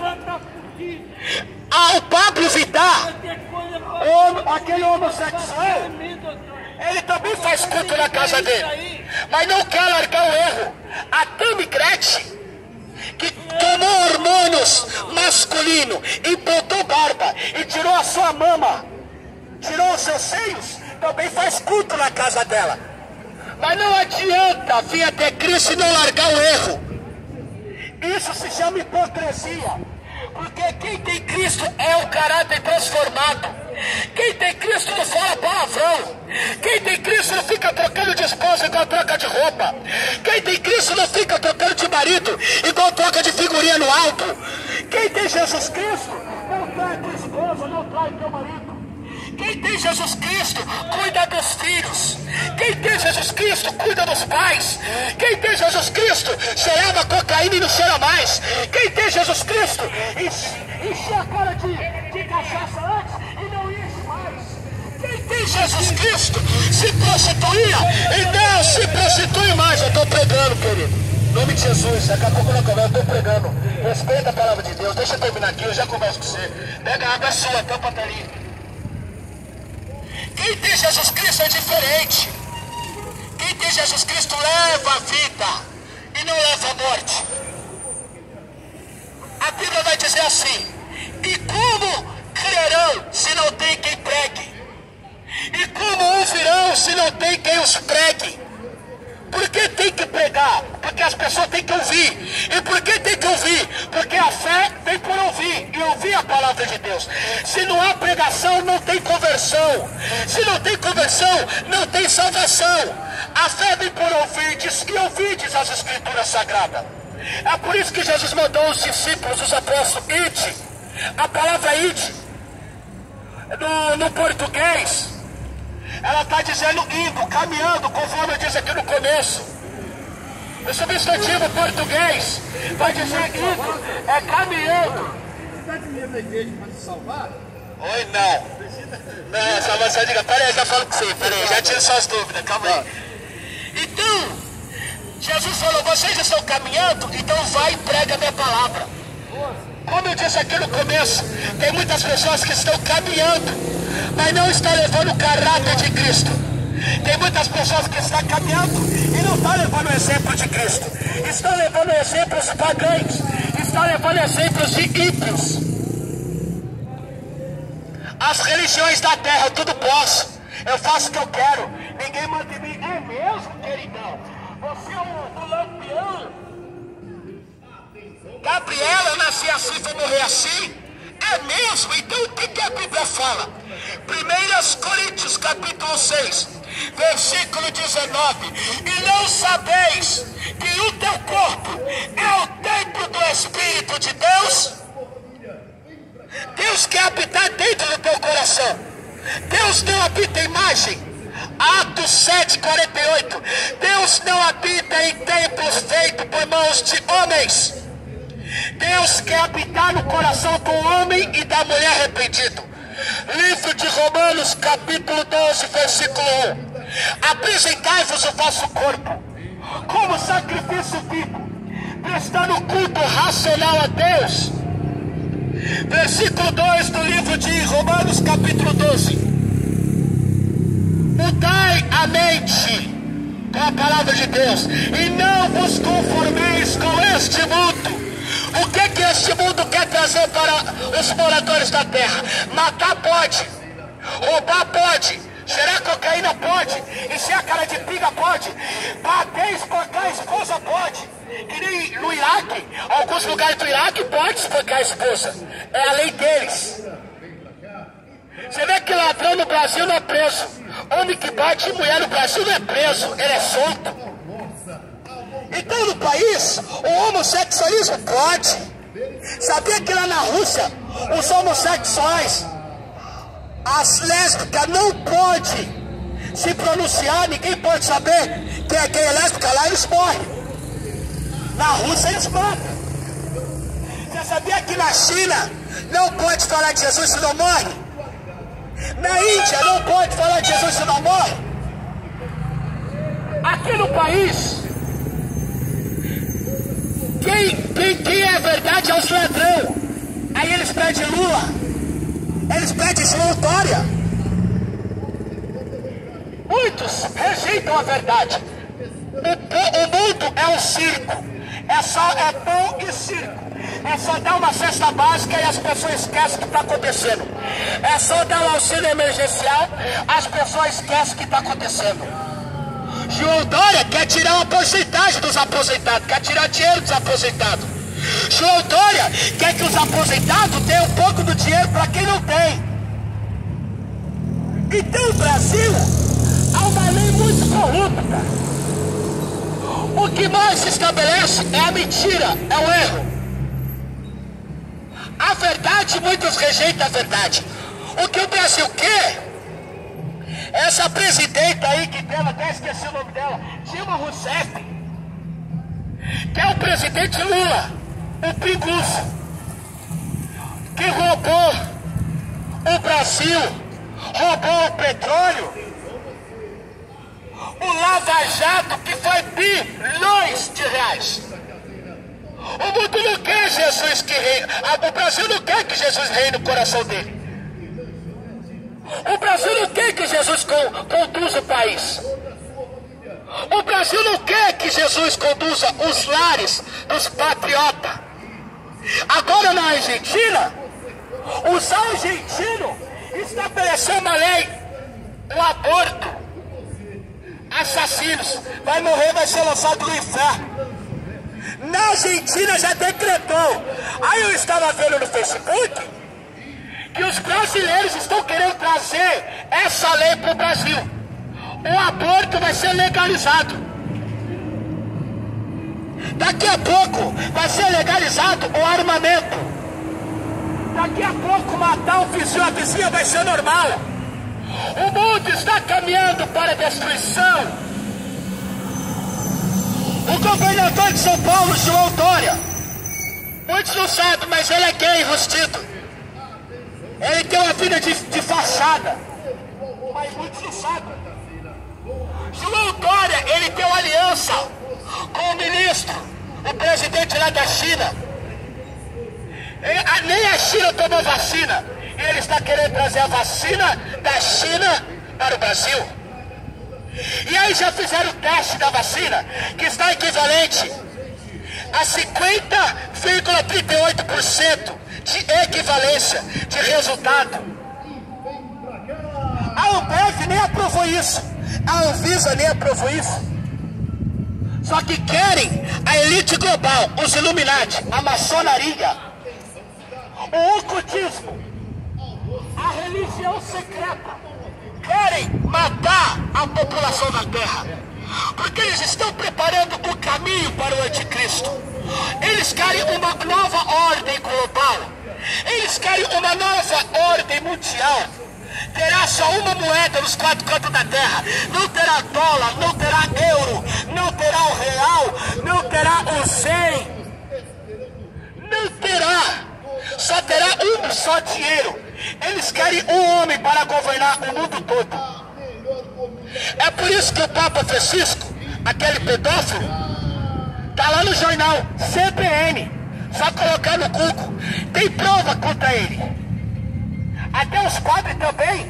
O Pablo Vittar, aquele homossexual, ele também faz culto na casa dele, mas não quer largar o erro. A Tammy Gretchen, que tomou hormônios masculinos, implantou barba e tirou a sua mama, tirou os seus seios, também faz culto na casa dela. Mas não adianta vir até Cristo e não largar o erro. Isso se chama hipocrisia. Porque quem tem Cristo é o caráter transformado. Quem tem Cristo não fala palavrão. Quem tem Cristo não fica trocando de esposa igual troca de roupa. Quem tem Cristo não fica trocando de marido igual troca de figurinha no álbum. Quem tem Jesus Cristo não trai tua esposa, não trai teu marido. Quem tem Jesus Cristo cuida dos filhos. Quem tem Jesus Cristo cuida dos pais. Quem tem Jesus Cristo cheirava cocaína e não cheira mais. Quem tem Jesus Cristo enchia a cara de cachaça antes e não enche mais. Quem tem Jesus Cristo se prostituía e não se prostitui mais. Eu estou pregando, querido. Em nome de Jesus, daqui a pouco eu estou pregando. Respeita a palavra de Deus. Deixa eu terminar aqui, eu já converso com você. Pega a água sua, tampa a ali. Quem tem Jesus Cristo é diferente. Quem tem Jesus Cristo leva a vida e não leva a morte. A Bíblia vai dizer assim: e como crerão se não tem quem pregue? E como ouvirão se não tem quem os pregue? Por que tem que pregar? Porque as pessoas têm que ouvir. E por que tem que ouvir? Porque a fé vem por ouvir. E ouvir a palavra de Deus. Se não há pregação, não tem conversão. Se não tem conversão, não tem salvação. A fé vem por ouvir. Diz que ouvides as escrituras sagradas. É por isso que Jesus mandou os discípulos, os apóstolos, ide. A palavra ide, no português, ela está dizendo indo, caminhando, conforme diz aqui no começo. O substantivo português vai dizer indo, é caminhando. Você está dinheiro da igreja para te salvar? Oi, não. Não, salvação, diga, peraí, já falo com você, peraí, já tiro suas dúvidas, calma aí. Então, Jesus falou, vocês estão caminhando, então vai e prega a minha palavra. Como eu disse aqui no começo, tem muitas pessoas que estão caminhando, mas não estão levando o caráter de Cristo. Tem muitas pessoas que estão caminhando e não estão levando o exemplo de Cristo. Estão levando exemplos pagãos, estão levando exemplos de ímpios. As religiões da terra, eu tudo posso, eu faço o que eu quero, ninguém manda em mim. É mesmo, queridão? Você é o lampião? Gabriela, eu nasci assim, vou morrer assim? É mesmo? Então o que a Bíblia fala? 1 Coríntios capítulo 6, versículo 19. E não sabeis que o teu corpo é o templo do Espírito de Deus? Deus quer habitar dentro do teu coração. Deus não habita em imagem. Atos 7:48. Deus não habita em templos feitos por mãos de homens. Deus quer habitar no coração do homem e da mulher arrependido. Livro de Romanos capítulo 12, versículo 1. Apresentai-vos o vosso corpo como sacrifício vivo, prestando culto racional a Deus. Versículo 2 do livro de Romanos capítulo 12. Mudai a mente com a palavra de Deus e não vos conformeis com este mundo. O que este mundo quer trazer para os moradores da terra? Matar pode, roubar pode, Cheirar cocaína pode, encher a cara de pinga pode, bater, espancar a esposa pode. Que nem no Iraque, alguns lugares do Iraque pode espancar a esposa. É a lei deles. Você vê que ladrão no Brasil não é preso. Homem que bate mulher no Brasil não é preso, ele é solto. Então no país, o homossexualismo pode. Sabia que lá na Rússia, os homossexuais, as lésbicas não podem se pronunciar, ninguém pode saber quem é gay e lésbica, lá eles morrem. Na Rússia eles matam. Você sabia que na China não pode falar de Jesus se não morre? Na Índia não pode falar de Jesus se não morre? Aqui no país, quem é a verdade é os ladrão. Aí eles pedem Lula, eles pedem João Dória. Muitos rejeitam a verdade. O mundo é um circo. É pão e circo. É só dar uma cesta básica e as pessoas esquecem o que está acontecendo. É só dar um auxílio emergencial, as pessoas esquecem o que está acontecendo. João Dória quer tirar a porcentagem dos aposentados, quer tirar dinheiro dos aposentados. João Dória quer que os aposentados tenham um pouco do dinheiro para quem não tem. Então no Brasil há uma lei muito corrupta. O que mais se estabelece é a mentira, é o erro. A verdade, muitos rejeitam a verdade. O que o Brasil quer, essa presidenta aí que dela, até esqueci o nome dela, Dilma Rousseff, que é o presidente Lula, o pinguço, que roubou o Brasil, roubou o petróleo, o Lava Jato, que foi bilhões de reais. O mundo não quer Jesus que reine. O Brasil não quer que Jesus reine no coração dele. O Brasil não quer que Jesus conduza o país. O Brasil não quer que Jesus conduza os lares dos patriotas. Agora na Argentina, os argentinos estabeleceram uma lei, o aborto. Assassinos, vai morrer, vai ser lançado no inferno. Na Argentina já decretou. Aí eu estava vendo no Facebook que os brasileiros estão querendo trazer essa lei para o Brasil. O aborto vai ser legalizado. Daqui a pouco vai ser legalizado o armamento. Daqui a pouco matar o vizinho, a vizinha vai ser normal. O mundo está caminhando para a destruição. O governador de São Paulo, João Dória, muitos não sabem, mas ele é gay enrustido. Ele tem uma vida de fachada, mas muitos não sabem. João Dória, ele tem uma aliança com o ministro, o presidente lá da China. Nem a China tomou vacina. E ele está querendo trazer a vacina da China para o Brasil. E aí já fizeram o teste da vacina, que está equivalente a 50,38% de equivalência de resultado. A Ambev nem aprovou isso. A Anvisa nem aprovou isso. Só que querem a elite global, os Illuminati, a maçonaria, o ocultismo, a religião secreta, querem matar a população da Terra, porque eles estão preparando o caminho para o anticristo. Eles querem uma nova ordem global, eles querem uma nova ordem mundial. Terá só uma moeda nos 4 cantos da Terra, não terá dólar, não terá euro, não terá o real, não terá o 100, não terá, só terá um só dinheiro. Eles querem um homem para governar o mundo todo. É por isso que o Papa Francisco, aquele pedófilo, está lá no jornal CBN, só colocar no Google, tem prova contra ele. Até os padres também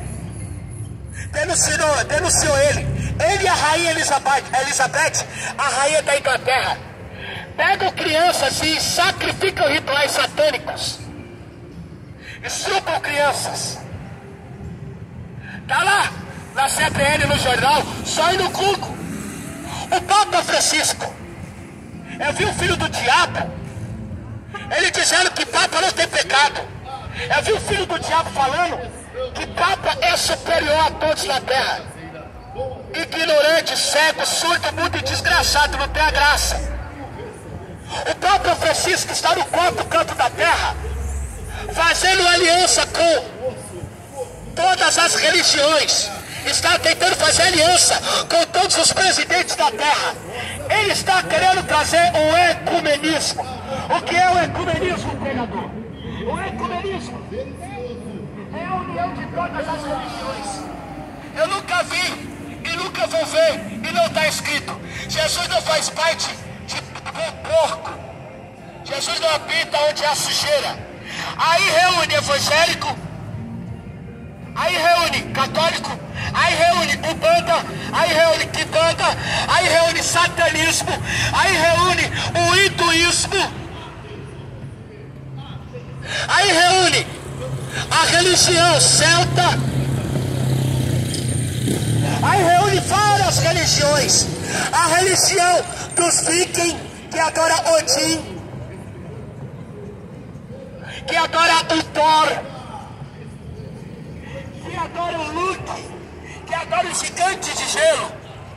denunciou ele. Ele e a rainha Elizabeth, a rainha da Inglaterra, pegam crianças e sacrificam rituais satânicos. Estrupam crianças. Tá lá na CBN, no jornal, só ir no Google. O Papa Francisco, eu vi o filho do diabo, ele dizendo que Papa não tem pecado. Eu vi o filho do diabo falando que Papa é superior a todos na terra. Ignorante, cego, surdo, mudo e desgraçado, não tem a graça. O Papa Francisco está no quarto canto da terra, fazendo aliança com todas as religiões. Está tentando fazer aliança com todos os presidentes da terra. Ele está querendo trazer o ecumenismo. O que é o ecumenismo, pregador? O ecumenismo é a união de todas as religiões. Eu nunca vi e nunca vou ver, e não está escrito. Jesus não faz parte de porco. Jesus não habita onde há sujeira. Aí reúne evangélico, aí reúne católico, aí reúne Umbanda, aí reúne Kibanda, aí reúne satanismo, aí reúne o hinduísmo, aí reúne a religião celta, aí reúne várias religiões. A religião dos vikings, que adora Odin, que adora o Thor, que adora o Luke, que adora os gigantes de gelo.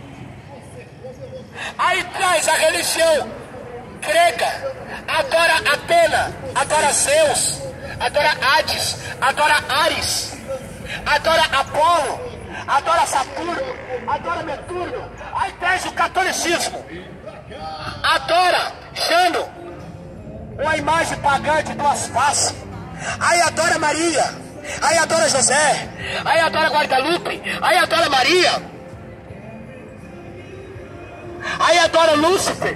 Aí traz a religião grega, adora Atena, adora Zeus, adora Hades, adora Ares, adora Apolo, adora Saturno, adora Netuno. Aí traz o catolicismo, adora Jano, uma imagem pagã de duas faces. Aí adora Maria, aí adora José, aí adora Guadalupe, aí adora Maria, aí adora Lúcifer.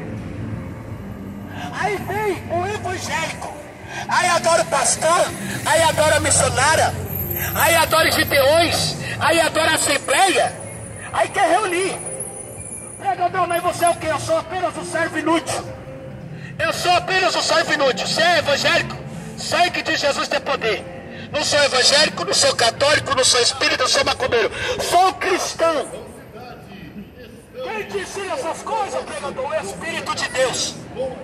Aí vem o evangélico, aí adora o pastor, aí adora a missionária, aí adora os gideões, aí adora a assembleia, aí quer reunir. Pregador, mas você é o que? Eu sou apenas um servo inútil. Eu sou apenas um servo inútil. Você é evangélico? Sangue de Jesus tem poder. Não sou evangélico, não sou católico, não sou espírita, não sou macumbeiro. Sou cristão. Quem te ensina essas coisas, pregador? O Espírito de Deus.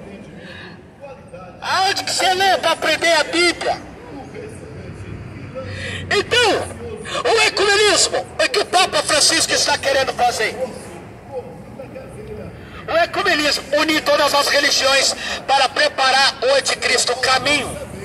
Aonde que você lê para aprender a Bíblia? Então, o ecumenismo é que o Papa Francisco está querendo fazer. O ecumenismo, unir todas as religiões para preparar o anticristo, o caminho.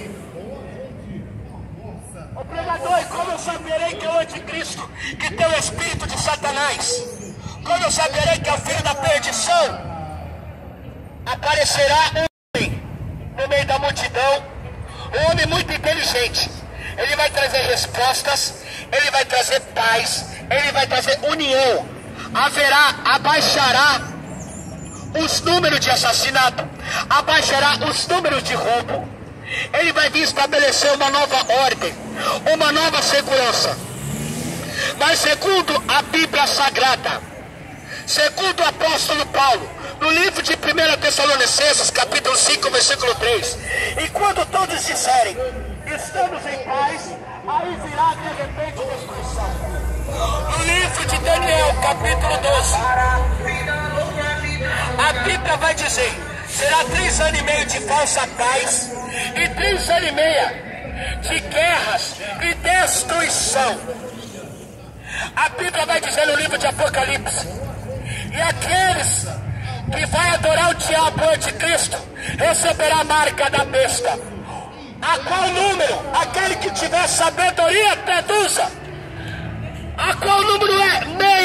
O pregador, e como eu saberei que é o anticristo, que tem o espírito de Satanás? Como eu saberei que é o filho da perdição? Aparecerá um homem no meio da multidão, um homem muito inteligente. Ele vai trazer respostas, ele vai trazer paz, ele vai trazer união. Abaixará os números de assassinato, abaixará os números de roubo. Ele vai vir estabelecer uma nova ordem, uma nova segurança. Mas segundo a Bíblia Sagrada, segundo o apóstolo Paulo, no livro de 1 Tessalonicenses, capítulo 5, versículo 3, e quando todos disserem, estamos em paz, aí virá de repente destruição. No livro de Daniel, capítulo 12, a Bíblia vai dizer, será 3 anos e meio de falsa paz, e 3 anos e meio de guerras e destruição. A Bíblia vai dizer no livro de Apocalipse, e aqueles que vai adorar o diabo, o anticristo, receberá a marca da besta. A qual número? Aquele que tiver sabedoria, traduza. A qual número é?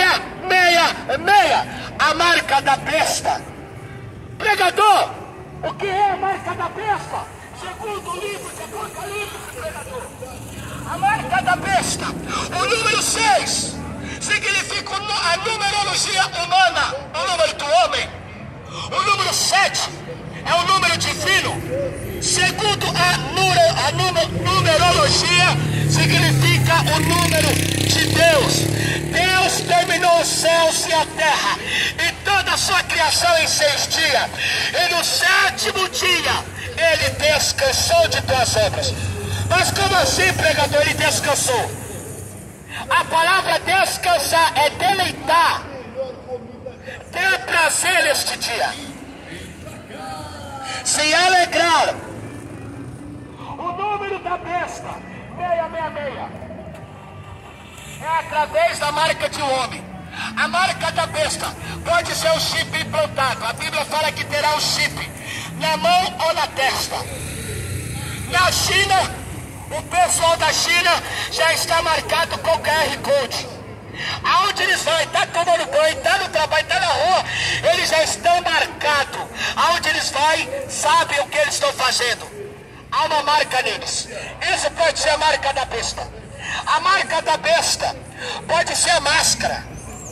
666. A marca da besta. Pregador, o que é a marca da besta? Segundo o livro de Apocalipse, pregador. A marca da besta. O número 6 significa a numerologia humana, o número do homem. O número 7 é o número divino. Segundo a numerologia, significa o número de Deus. Deus terminou os céus e a terra e toda a sua criação em 6 dias. E no 7º dia, ele descansou de tuas obras. Mas como assim, pregador, ele descansou? A palavra descansar é deleitar, ter prazer neste dia, se alegrar. O número da besta 666 é através da marca de um homem. A marca da besta pode ser o chip implantado. A Bíblia fala que terá o chip na mão ou na testa. Na China, o pessoal da China já está marcado com QR Code. Aonde eles vão, está tomando banho, está no trabalho, está na rua, eles já estão marcados. Aonde eles vão, sabem o que eles estão fazendo. Há uma marca neles. Essa pode ser a marca da besta. A marca da besta pode ser a máscara.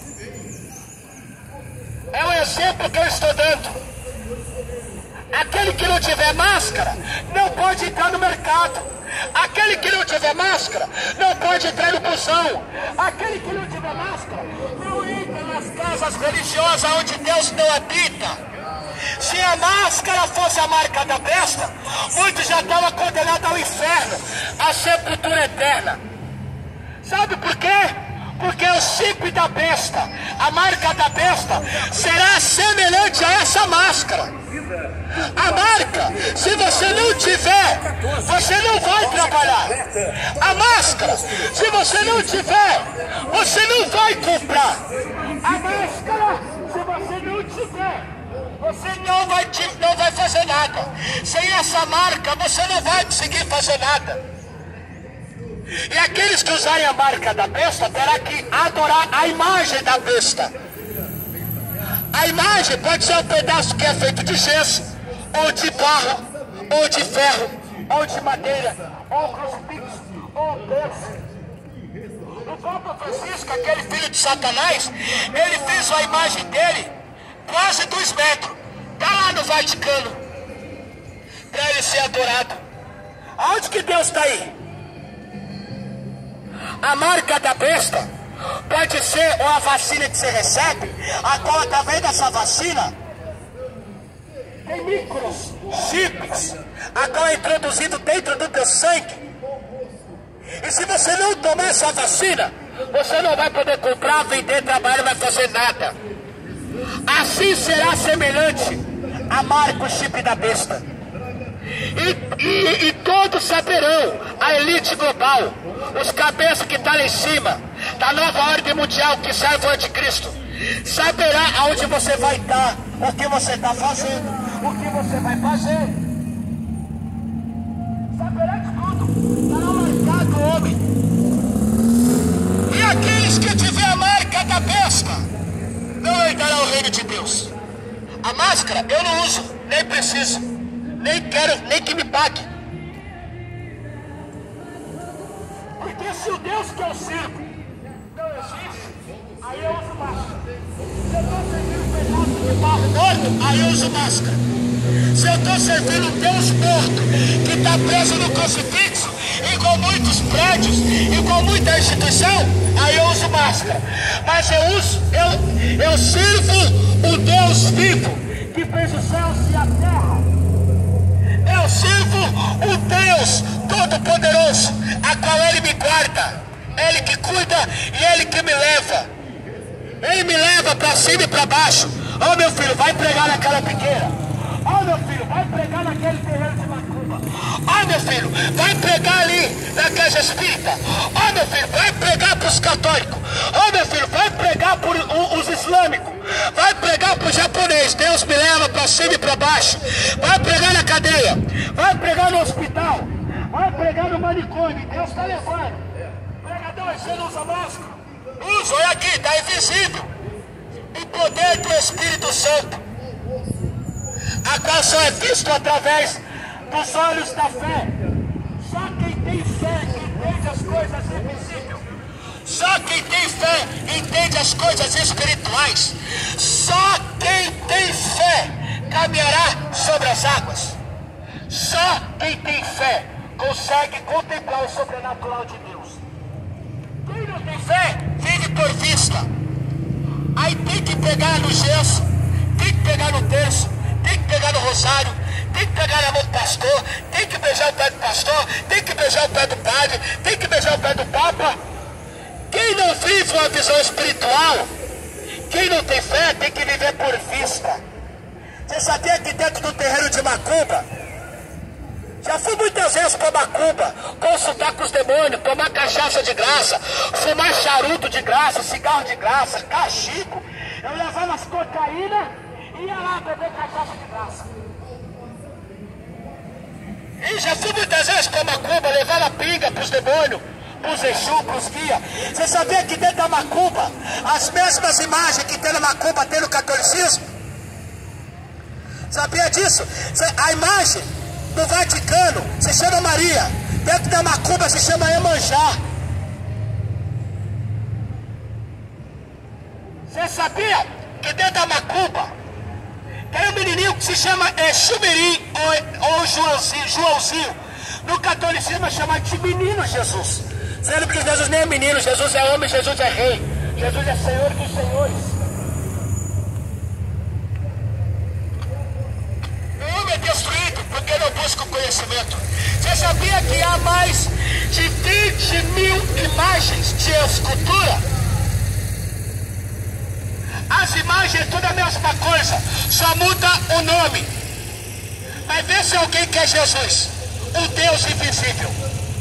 É um exemplo que eu estou dando. Aquele que não tiver máscara não pode entrar no mercado. Aquele que não tiver máscara não pode entrar no busão. Aquele que não tiver máscara não entra nas casas religiosas onde Deus não habita. Se a máscara fosse a marca da besta, muitos já estavam condenados ao inferno, à sepultura eterna. Sabe por quê? Porque o chip da besta, a marca da besta, será semelhante a essa máscara. A marca, se você não tiver, você não vai trabalhar. A máscara, se você não tiver, você não vai comprar. A máscara, se você não tiver, você não vai fazer nada. Sem essa marca, você não vai conseguir fazer nada. E aqueles que usarem a marca da besta terá que adorar a imagem da besta. A imagem pode ser um pedaço que é feito de gesso, ou de barro, ou de ferro, ou de madeira, ou crucifixo, ou terço. O Papa Francisco, aquele filho de Satanás, ele fez a imagem dele quase 2 metros. Está lá no Vaticano, para ele ser adorado. Aonde que Deus está aí? A marca da besta pode ser uma vacina que você recebe, a qual através dessa vacina tem microchips, a qual é introduzido dentro do teu sangue. E se você não tomar essa vacina, você não vai poder comprar, vender, trabalhar, não vai fazer nada. Assim será semelhante a marca, o chip da besta. E todos saberão, a elite global, os cabeças que estão lá em cima, da nova ordem mundial que serve o anticristo, saberá aonde você vai estar, o que você está fazendo, o que você vai fazer. Saberá de tudo, estará marcado o homem. E aqueles que tiver a marca da besta, não entrarão no reino de Deus. A máscara eu não uso, nem preciso, nem quero, nem que me pague. Porque se o Deus que eu sirvo não existe, aí eu uso máscara. Se eu estou servindo um pedaço de barro morto, aí eu uso máscara. Se eu estou servindo um Deus morto que está preso no crucifixo, igual muitos prédios, igual muita instituição, aí eu uso máscara. Mas eu sirvo o Deus vivo que fez os céus e a terra. Eu sirvo o Deus Todo-Poderoso, a qual Ele me guarda, Ele que cuida e Ele que me leva. Ele me leva para cima e para baixo. Ó meu filho, vai pregar naquela piqueira. Ó meu filho, vai pregar naquele terreiro de macumba. Ó meu filho, vai pregar ali na casa espírita. Ó meu filho, vai pregar para os católicos. Ó meu filho, vai pregar para os islâmicos. Vai pregar para o japonês. Deus me leva para cima e para baixo. Vai pregar na cadeia. Vai pregar no hospital. Vai pregar no manicômio. Deus está levando. Pregador, você não usa máscara? Usa, olha aqui, está invisível. O poder do Espírito Santo, a qual só é visto através dos olhos da fé. Só quem tem fé entende as coisas invisíveis. Só quem tem fé entende as coisas espirituais. Só quem tem fé caminhará sobre as águas. Só quem tem fé consegue contemplar o sobrenatural de Deus. Quem não tem fé vive por vista. Aí tem que pegar no gesso, tem que pegar no terço, tem que pegar no rosário, tem que pegar na mão do pastor, tem que beijar o pé do pastor, tem que beijar o pé do padre, tem que beijar o pé do papa. Quem tive uma visão espiritual. Quem não tem fé tem que viver por vista. Você sabia que dentro do terreiro de macumba, já fui muitas vezes para macumba, consultar com os demônios, tomar cachaça de graça, fumar charuto de graça, cigarro de graça, cachico. Eu levava as cocaína e ia lá beber cachaça de graça. E já fui muitas vezes para macumba, levava pinga para os demônios, para os Exu, para os guias. Você sabia que dentro da macumba, as mesmas imagens que tem na macumba tem no catolicismo? Sabia disso? A imagem do Vaticano se chama Maria, dentro da macumba se chama Iemanjá. Você sabia que dentro da macumba tem um menininho que se chama Exumirim ou Joãozinho? No catolicismo é chamado de menino Jesus, sendo que Jesus nem é menino, Jesus é homem, Jesus é rei, Jesus é Senhor dos senhores. O homem é destruído porque não busca o conhecimento. Você sabia que há mais de 20 mil imagens de escultura? As imagens é tudo a mesma coisa, só muda o nome. Mas vê se alguém quer Jesus, o Deus invisível.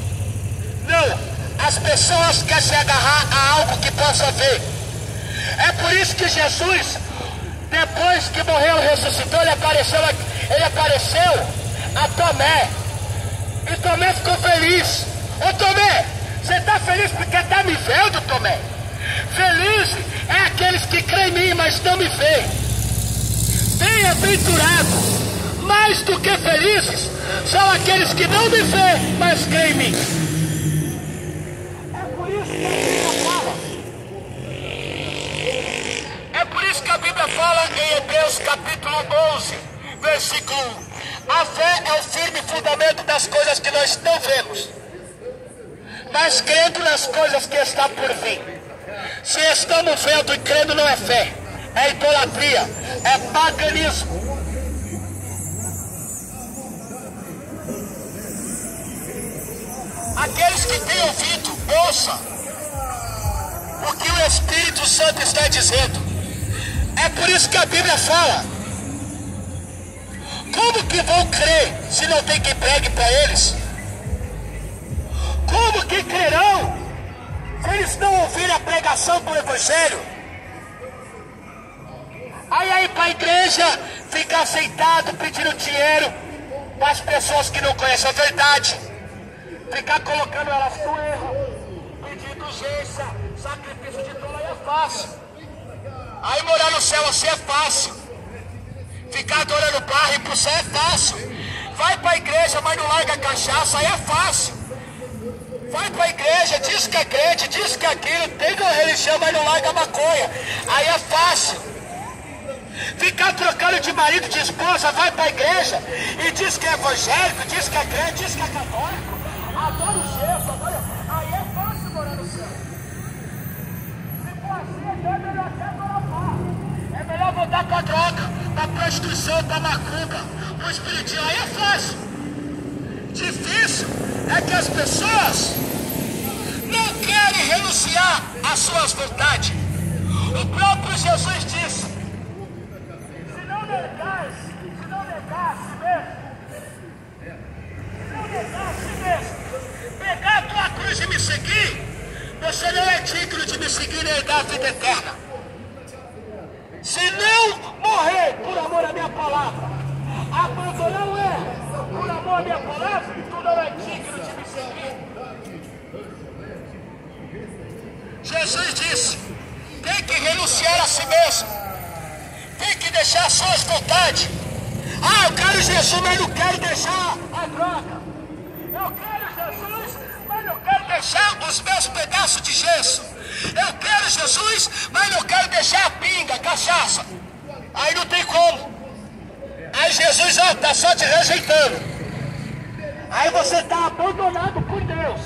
Não, as pessoas querem se agarrar a algo que possa ver. É por isso que Jesus, depois que morreu e ressuscitou, ele apareceu a Tomé. E Tomé ficou feliz. Ô Tomé, você está feliz porque está me vendo, Tomé? Feliz é aqueles que creem em mim, mas não me veem. Bem-aventurado, mais do que felizes, são aqueles que não me veem, mas creem em mim. É por isso que a Bíblia fala. É por isso que a Bíblia fala em Hebreus capítulo 11, versículo 1. A fé é o firme fundamento das coisas que nós não vemos, mas crendo nas coisas que está por vir. Se estamos vendo e crendo não é fé, é idolatria, é paganismo. Aqueles que têm ouvido, ouçam o que o Espírito Santo está dizendo. É por isso que a Bíblia fala: como que vão crer se não tem quem pregue para eles? Como que crerão se eles não ouvirem a pregação do Evangelho? Aí para a igreja ficar sentado pedindo dinheiro para as pessoas que não conhecem a verdade, ficar colocando elas no erro, pedindo urgência, sacrifício de dor, aí é fácil. Aí morar no céu assim é fácil. Ficar adorando barro e pro céu é fácil. Vai para a igreja, mas não larga a cachaça, aí é fácil. Vai para a igreja, diz que é crente, diz que é aquilo, tem uma religião, mas não larga a maconha, aí é fácil. Ficar trocando de marido, de esposa, vai para a igreja e diz que é evangélico, diz que é crente, diz que é católico, adora o Jesus, adora. Aí é fácil morar no céu. Se for assim, então é melhor até adorar barro. É melhor voltar para a droga, para a prostituição, para a macumba, para o espiritismo, aí é fácil. Difícil é que as pessoas não querem renunciar às suas vontades. O próprio Jesus disse: se não negar a si mesmo, pegar a tua cruz e me seguir, você não é digno de me seguir nem dar a vida eterna. Se não morrer por amor à minha palavra, abandonar o erro por amor à minha palavra, tu não é digno de me seguir. Jesus disse: tem que renunciar a si mesmo, tem que deixar as suas vontades. Ah, eu quero Jesus, mas não quero deixar a droga. Eu quero Jesus, mas não quero deixar os meus pedaços de gesso. Eu quero Jesus, mas não quero deixar a pinga, a cachaça. Aí não tem como. Aí Jesus está só te rejeitando. Aí você está abandonado por Deus.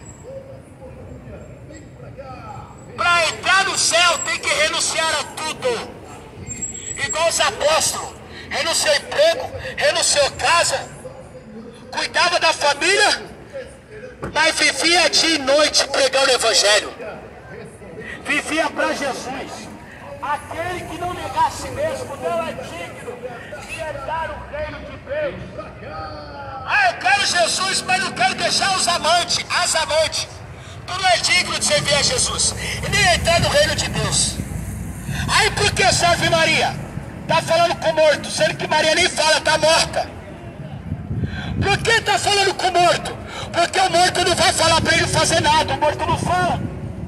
Para entrar no céu tem que renunciar a tudo. Igual os apóstolos. Renunciou emprego, renunciou casa, cuidava da família, mas vivia dia e noite pregando o Evangelho. vivia para Jesus. Aquele que não negar a si mesmo não é digno de herdar o reino de Deus. Ah, eu quero Jesus, mas não quero deixar as amantes. Tu não é digno de servir a Jesus e nem entrar no reino de Deus. Aí por que serve Maria? Tá falando com o morto, sendo que Maria nem fala, tá morta. Por que tá falando com o morto? Porque o morto não vai falar para ele fazer nada, o morto não fala.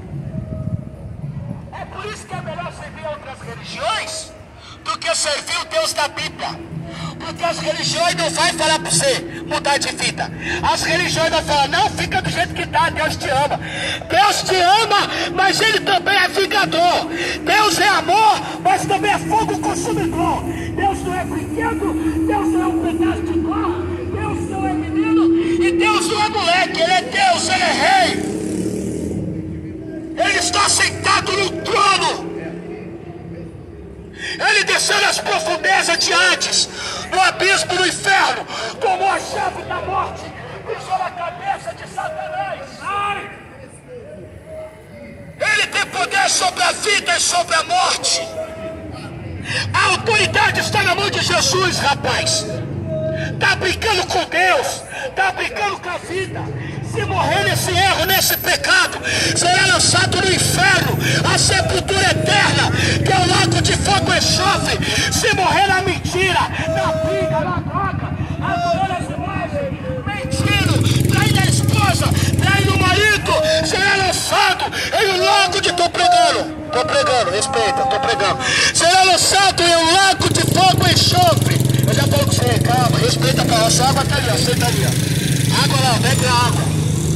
É por isso que é melhor servir a outras religiões do que servir o Deus da Bíblia. Porque as religiões não vão falar para você mudar de vida. As religiões vão falar, não, fica do jeito que está, Deus te ama. Deus te ama, mas Ele também é vingador. Deus é amor, mas também é fogo consumidor. Deus não é brinquedo, Deus não é um pedaço de pau, Deus não é menino e Deus não é moleque. Ele é Deus, Ele é rei. Ele está sentado no trono. Ele desceu nas profundezas de Hades, no abismo do inferno, tomou a chave da morte, pisou na cabeça de Satanás. Ai! Ele tem poder sobre a vida e sobre a morte. A autoridade está na mão de Jesus, rapaz. Está brincando com Deus, está brincando com a vida. Se morrer nesse erro, nesse pecado, será lançado no inferno, a sepultura eterna, que é o lago de fogo e enxofre. Se morrer na mentira, na briga, na droga, adorando as imagens, mentindo, traindo a esposa, traindo o marido, será lançado em um lago de... Tô pregando, respeita, tô pregando. Será lançado em um lago de fogo e enxofre. Eu já falo com você, calma, respeita a palavra, sua água tá ali, ó, você tá ali, ó. Água lá, bebe a água.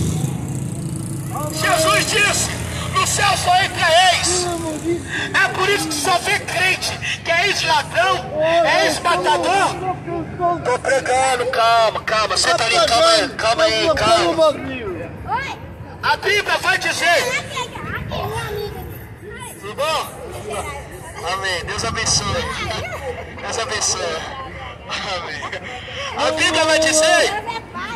Jesus disse, no céu só entra ex. É por isso que só vê crente, que é ex-ladrão, é ex-matador. Tô pregando, calma, senta ali, calma aí. A Bíblia vai dizer. Tudo bom? Amém, Deus abençoe. Deus abençoe. Amém. A Bíblia vai dizer.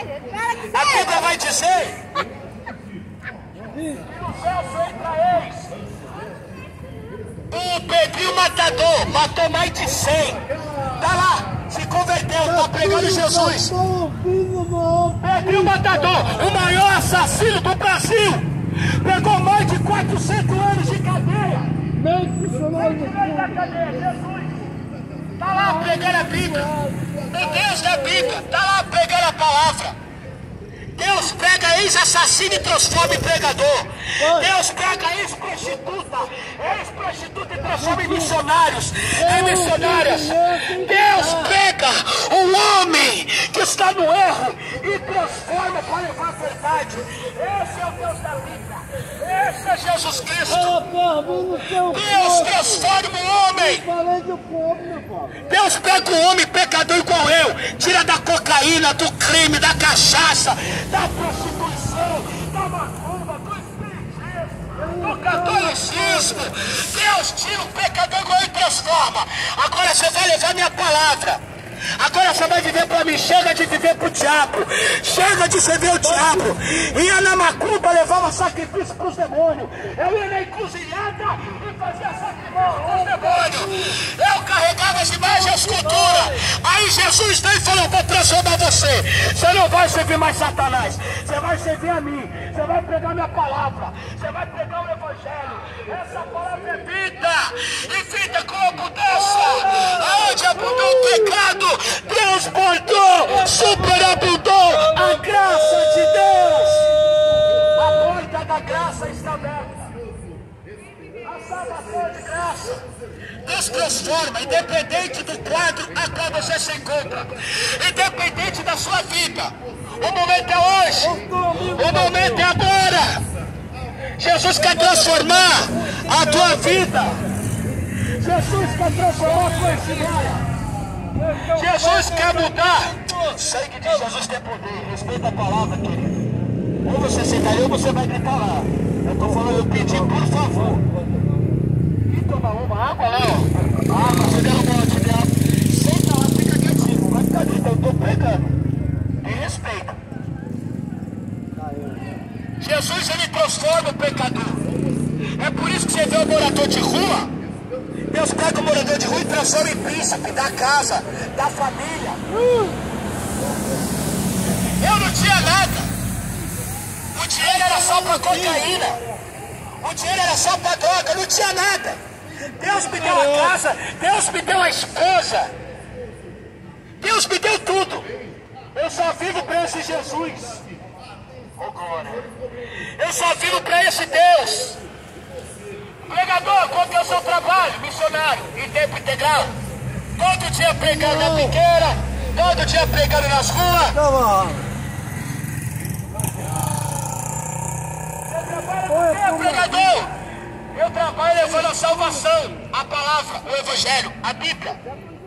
O Pedrinho matador matou mais de 100. Tá lá, se converteu, tá pregando Jesus. Pedrinho matador, o maior assassino do Brasil, pegou mais de 400 anos de cadeia. Tá lá pregando a Bíblia. O Deus da Bíblia tá lá pregando a palavra. Deus pega ex-assassino e transforma em pregador. Deus pega ex-prostituta e transforma em missionários, em missionárias. Deus pega o homem que está no erro e transforma para levar a verdade. Esse é o Deus da Bíblia. Esse é Jesus Cristo. Deus transforma o homem. Deus pega o homem pecador igual eu, tira da cocaína, do crime, da cachaça, da prostituição, da macumba, do espiritismo, do catolicismo. Deus tira o pecador igual e transforma. Agora você vai levar minha palavra. Agora você vai viver para mim. Chega de viver pro diabo. Chega de servir o diabo. Ia na macumba, levava sacrifício pros demônios. Eu ia na encruzilhada e fazia sacrifício pros demônios. Eu carregava as imagens e as culturas. Aí Jesus veio e falou, vou transformar você. Você não vai servir mais Satanás. Você vai servir a mim. Você vai pregar minha palavra. Você vai pregar o evangelho. Essa palavra é vida. E vida com abundância. Aonde abundou o pecado, Deus bordou, superabundou a graça de Deus. A porta da graça está aberta. A salvação de graça. Deus transforma, independente do quadro a qual você se encontra, independente da sua vida. O momento é hoje, o momento é agora. Jesus quer transformar a tua vida. Jesus quer transformar a tua história. Jesus quer mudar. O sangue de Jesus tem poder. Respeita a palavra, querido. Ou você senta aí ou você vai gritar lá. Eu estou falando, eu pedi, por favor. E toma uma água lá, ó. Água, você derrubou uma de água. Senta lá, fica quietinho. Não vai ficar gritando, eu estou pregando. Tem respeito. Jesus, ele transforma o pecador. É por isso que você da casa, da família. Eu não tinha nada. O dinheiro era só para cocaína. O dinheiro era só para droga, não tinha nada. Deus me deu a casa, Deus me deu a esposa. Deus me deu tudo. Eu só vivo para esse Jesus. Oh, glória. Eu só vivo para esse Deus. Pregador, qual que é o seu trabalho? Missionário, em tempo integral. Todo dia pregando na piqueira, todo dia pregando nas ruas. Você trabalha com quê, pregador? Eu trabalho levando a salvação, a palavra, o evangelho, a Bíblia.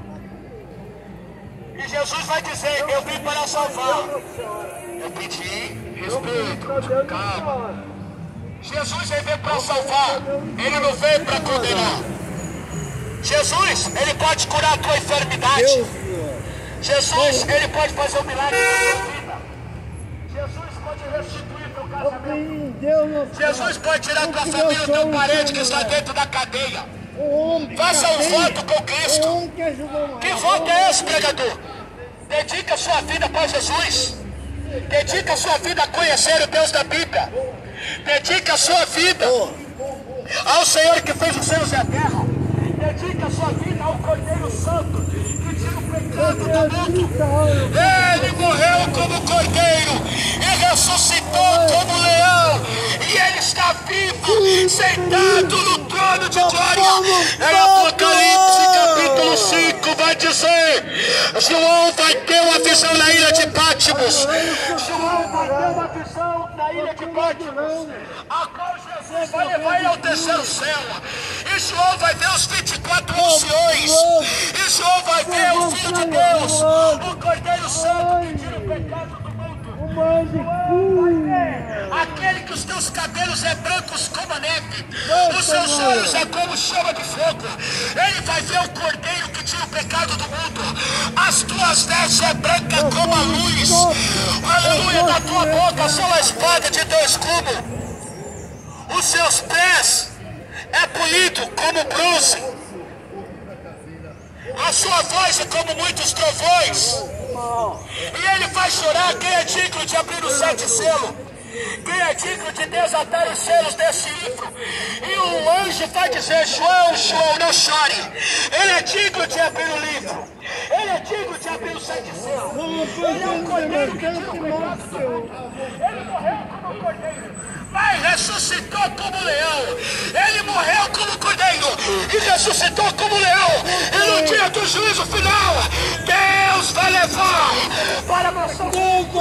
E Jesus vai dizer, eu vim para salvar. Eu pedi respeito, calma. Jesus, ele veio para salvar, ele não veio para condenar. Jesus, ele pode curar a tua enfermidade. Jesus, ele pode fazer um milagre na tua vida. Jesus pode restituir teu casamento. Jesus pode tirar tua família, teu parente que está dentro da cadeia. Faça um voto com Cristo. Que voto é esse, pregador? Dedica a sua vida para Jesus. Dedica a sua vida a conhecer o Deus da Bíblia. Dedica a sua vida ao Senhor que fez os céus e a terra. Dedica a sua vida ao Cordeiro Santo que tira o pecado do mundo. Ele morreu como cordeiro e ressuscitou como leão. E ele está vivo, sentado no trono de glória. Em Apocalipse capítulo 5 vai dizer: João vai ter uma visão na ilha de Patmos. João vai ter uma visão na ilha de Patmos, a qual Jesus vai levar ele ao terceiro céu. E João vai ver os 24 anciões. E João vai ver o Filho de Deus, o Cordeiro Santo que tira o pecado do mundo. João vai ver aquele que os teus cabelos é brancos como a neve, os seus olhos é como chama de fogo. Ele vai ver o Cordeiro que tira o pecado do mundo. As tuas vestes é branca como a luz. Aleluia, da tua boca são a espada de dois gumes. Os seus pés é polido como bronze. A sua voz é como muitos trovões. E ele vai chorar. Quem é digno de abrir os 7 selos? Quem é digno de desatar os selos desse livro? E o anjo vai dizer: João, João, não chore. Ele é digno de abrir o livro. Ele é digno de abrir os 7 selos. Ele é um cordeiro que tira o pecado do mundo. Ele morreu como cordeiro, mas ressuscitou como leão. Ele morreu como cordeiro e ressuscitou como leão. E no dia do juízo final, Deus vai levar para a mansão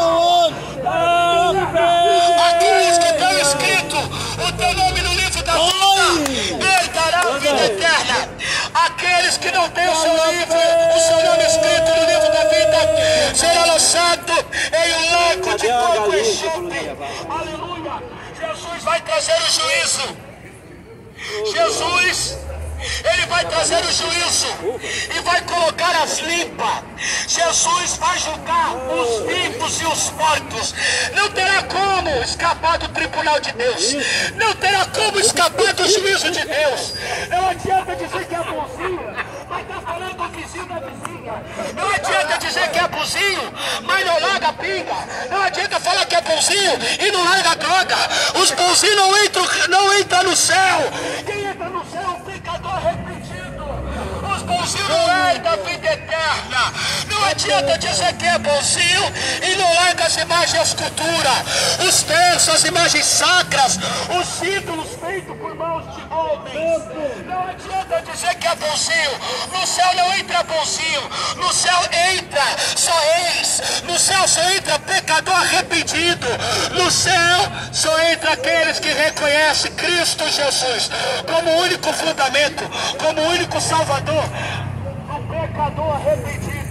aqueles que estão escritos o teu nome no livro da vida. Ele dará a vida eterna. Aqueles que não têm o seu nome escrito no livro da vida será lançado em um lago de fogo e enxofre. Aleluia. Jesus vai trazer o juízo. Jesus, ele vai trazer o juízo e vai colocar as limpas. Jesus vai julgar os vivos e os mortos. Não terá como escapar do tribunal de Deus. Não terá como escapar do juízo de Deus. Não adianta dizer que é bonzinho, mas está falando do vizinho da vizinha. Não adianta dizer que é bonzinho, mas não larga pinga. Não adianta falar que é bonzinho e não larga droga. Os bonzinhos não entram no céu. Quem entra no céu é um pecador arrependido. Os bonzinhos não herdam a vida eterna. Não adianta dizer que é bonzinho e não larga as imagens e a escultura, os terços, as imagens sacras, os ídolos feitos por mãos de homens. Não adianta dizer que é bonzinho. No céu não entra bonzinho. No céu entra só ex. No céu só entra pecador arrependido. No céu só entra aqueles que reconhecem Cristo Jesus como o único fundamento, como o único salvador do pecador arrependido.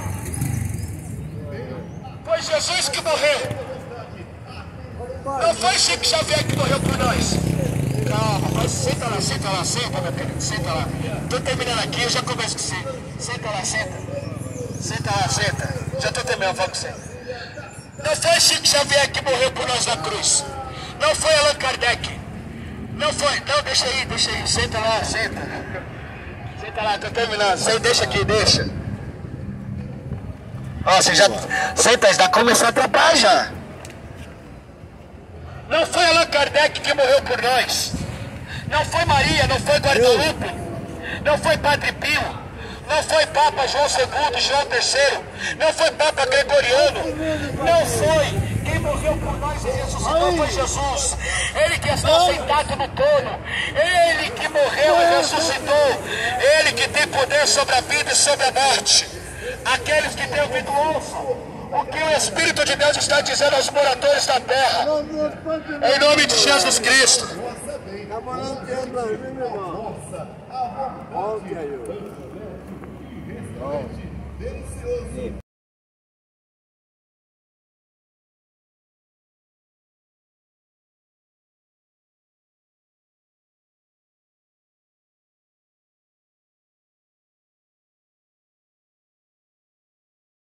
Foi Jesus que morreu. Não foi Chico Xavier que morreu por nós. Calma, mas senta lá, meu querido, senta lá. Tô terminando aqui, eu já começo com você. Senta lá, senta. Senta lá, senta. Já tô terminando, falo com você. Não foi Chico Xavier que morreu por nós na cruz. Não foi Allan Kardec. Não foi, não, deixa aí. Senta lá, senta. Senta lá, tô terminando. Você deixa aqui, deixa. Ó, você já... Senta, já começou a atrapalhar já. Não foi Allan Kardec que morreu por nós. Não foi Maria, não foi Guadalupe. Não foi Padre Pio. Não foi Papa João II, João III. Não foi Papa Gregoriano. Não foi. Quem morreu por nós e ressuscitou foi Jesus. Ele que está sentado no trono. Ele que morreu e ressuscitou. Ele que tem poder sobre a vida e sobre a morte. Aqueles que têm ouvido ouçam o que o Espírito de Deus está dizendo aos moradores da terra. Em nome de Jesus Cristo.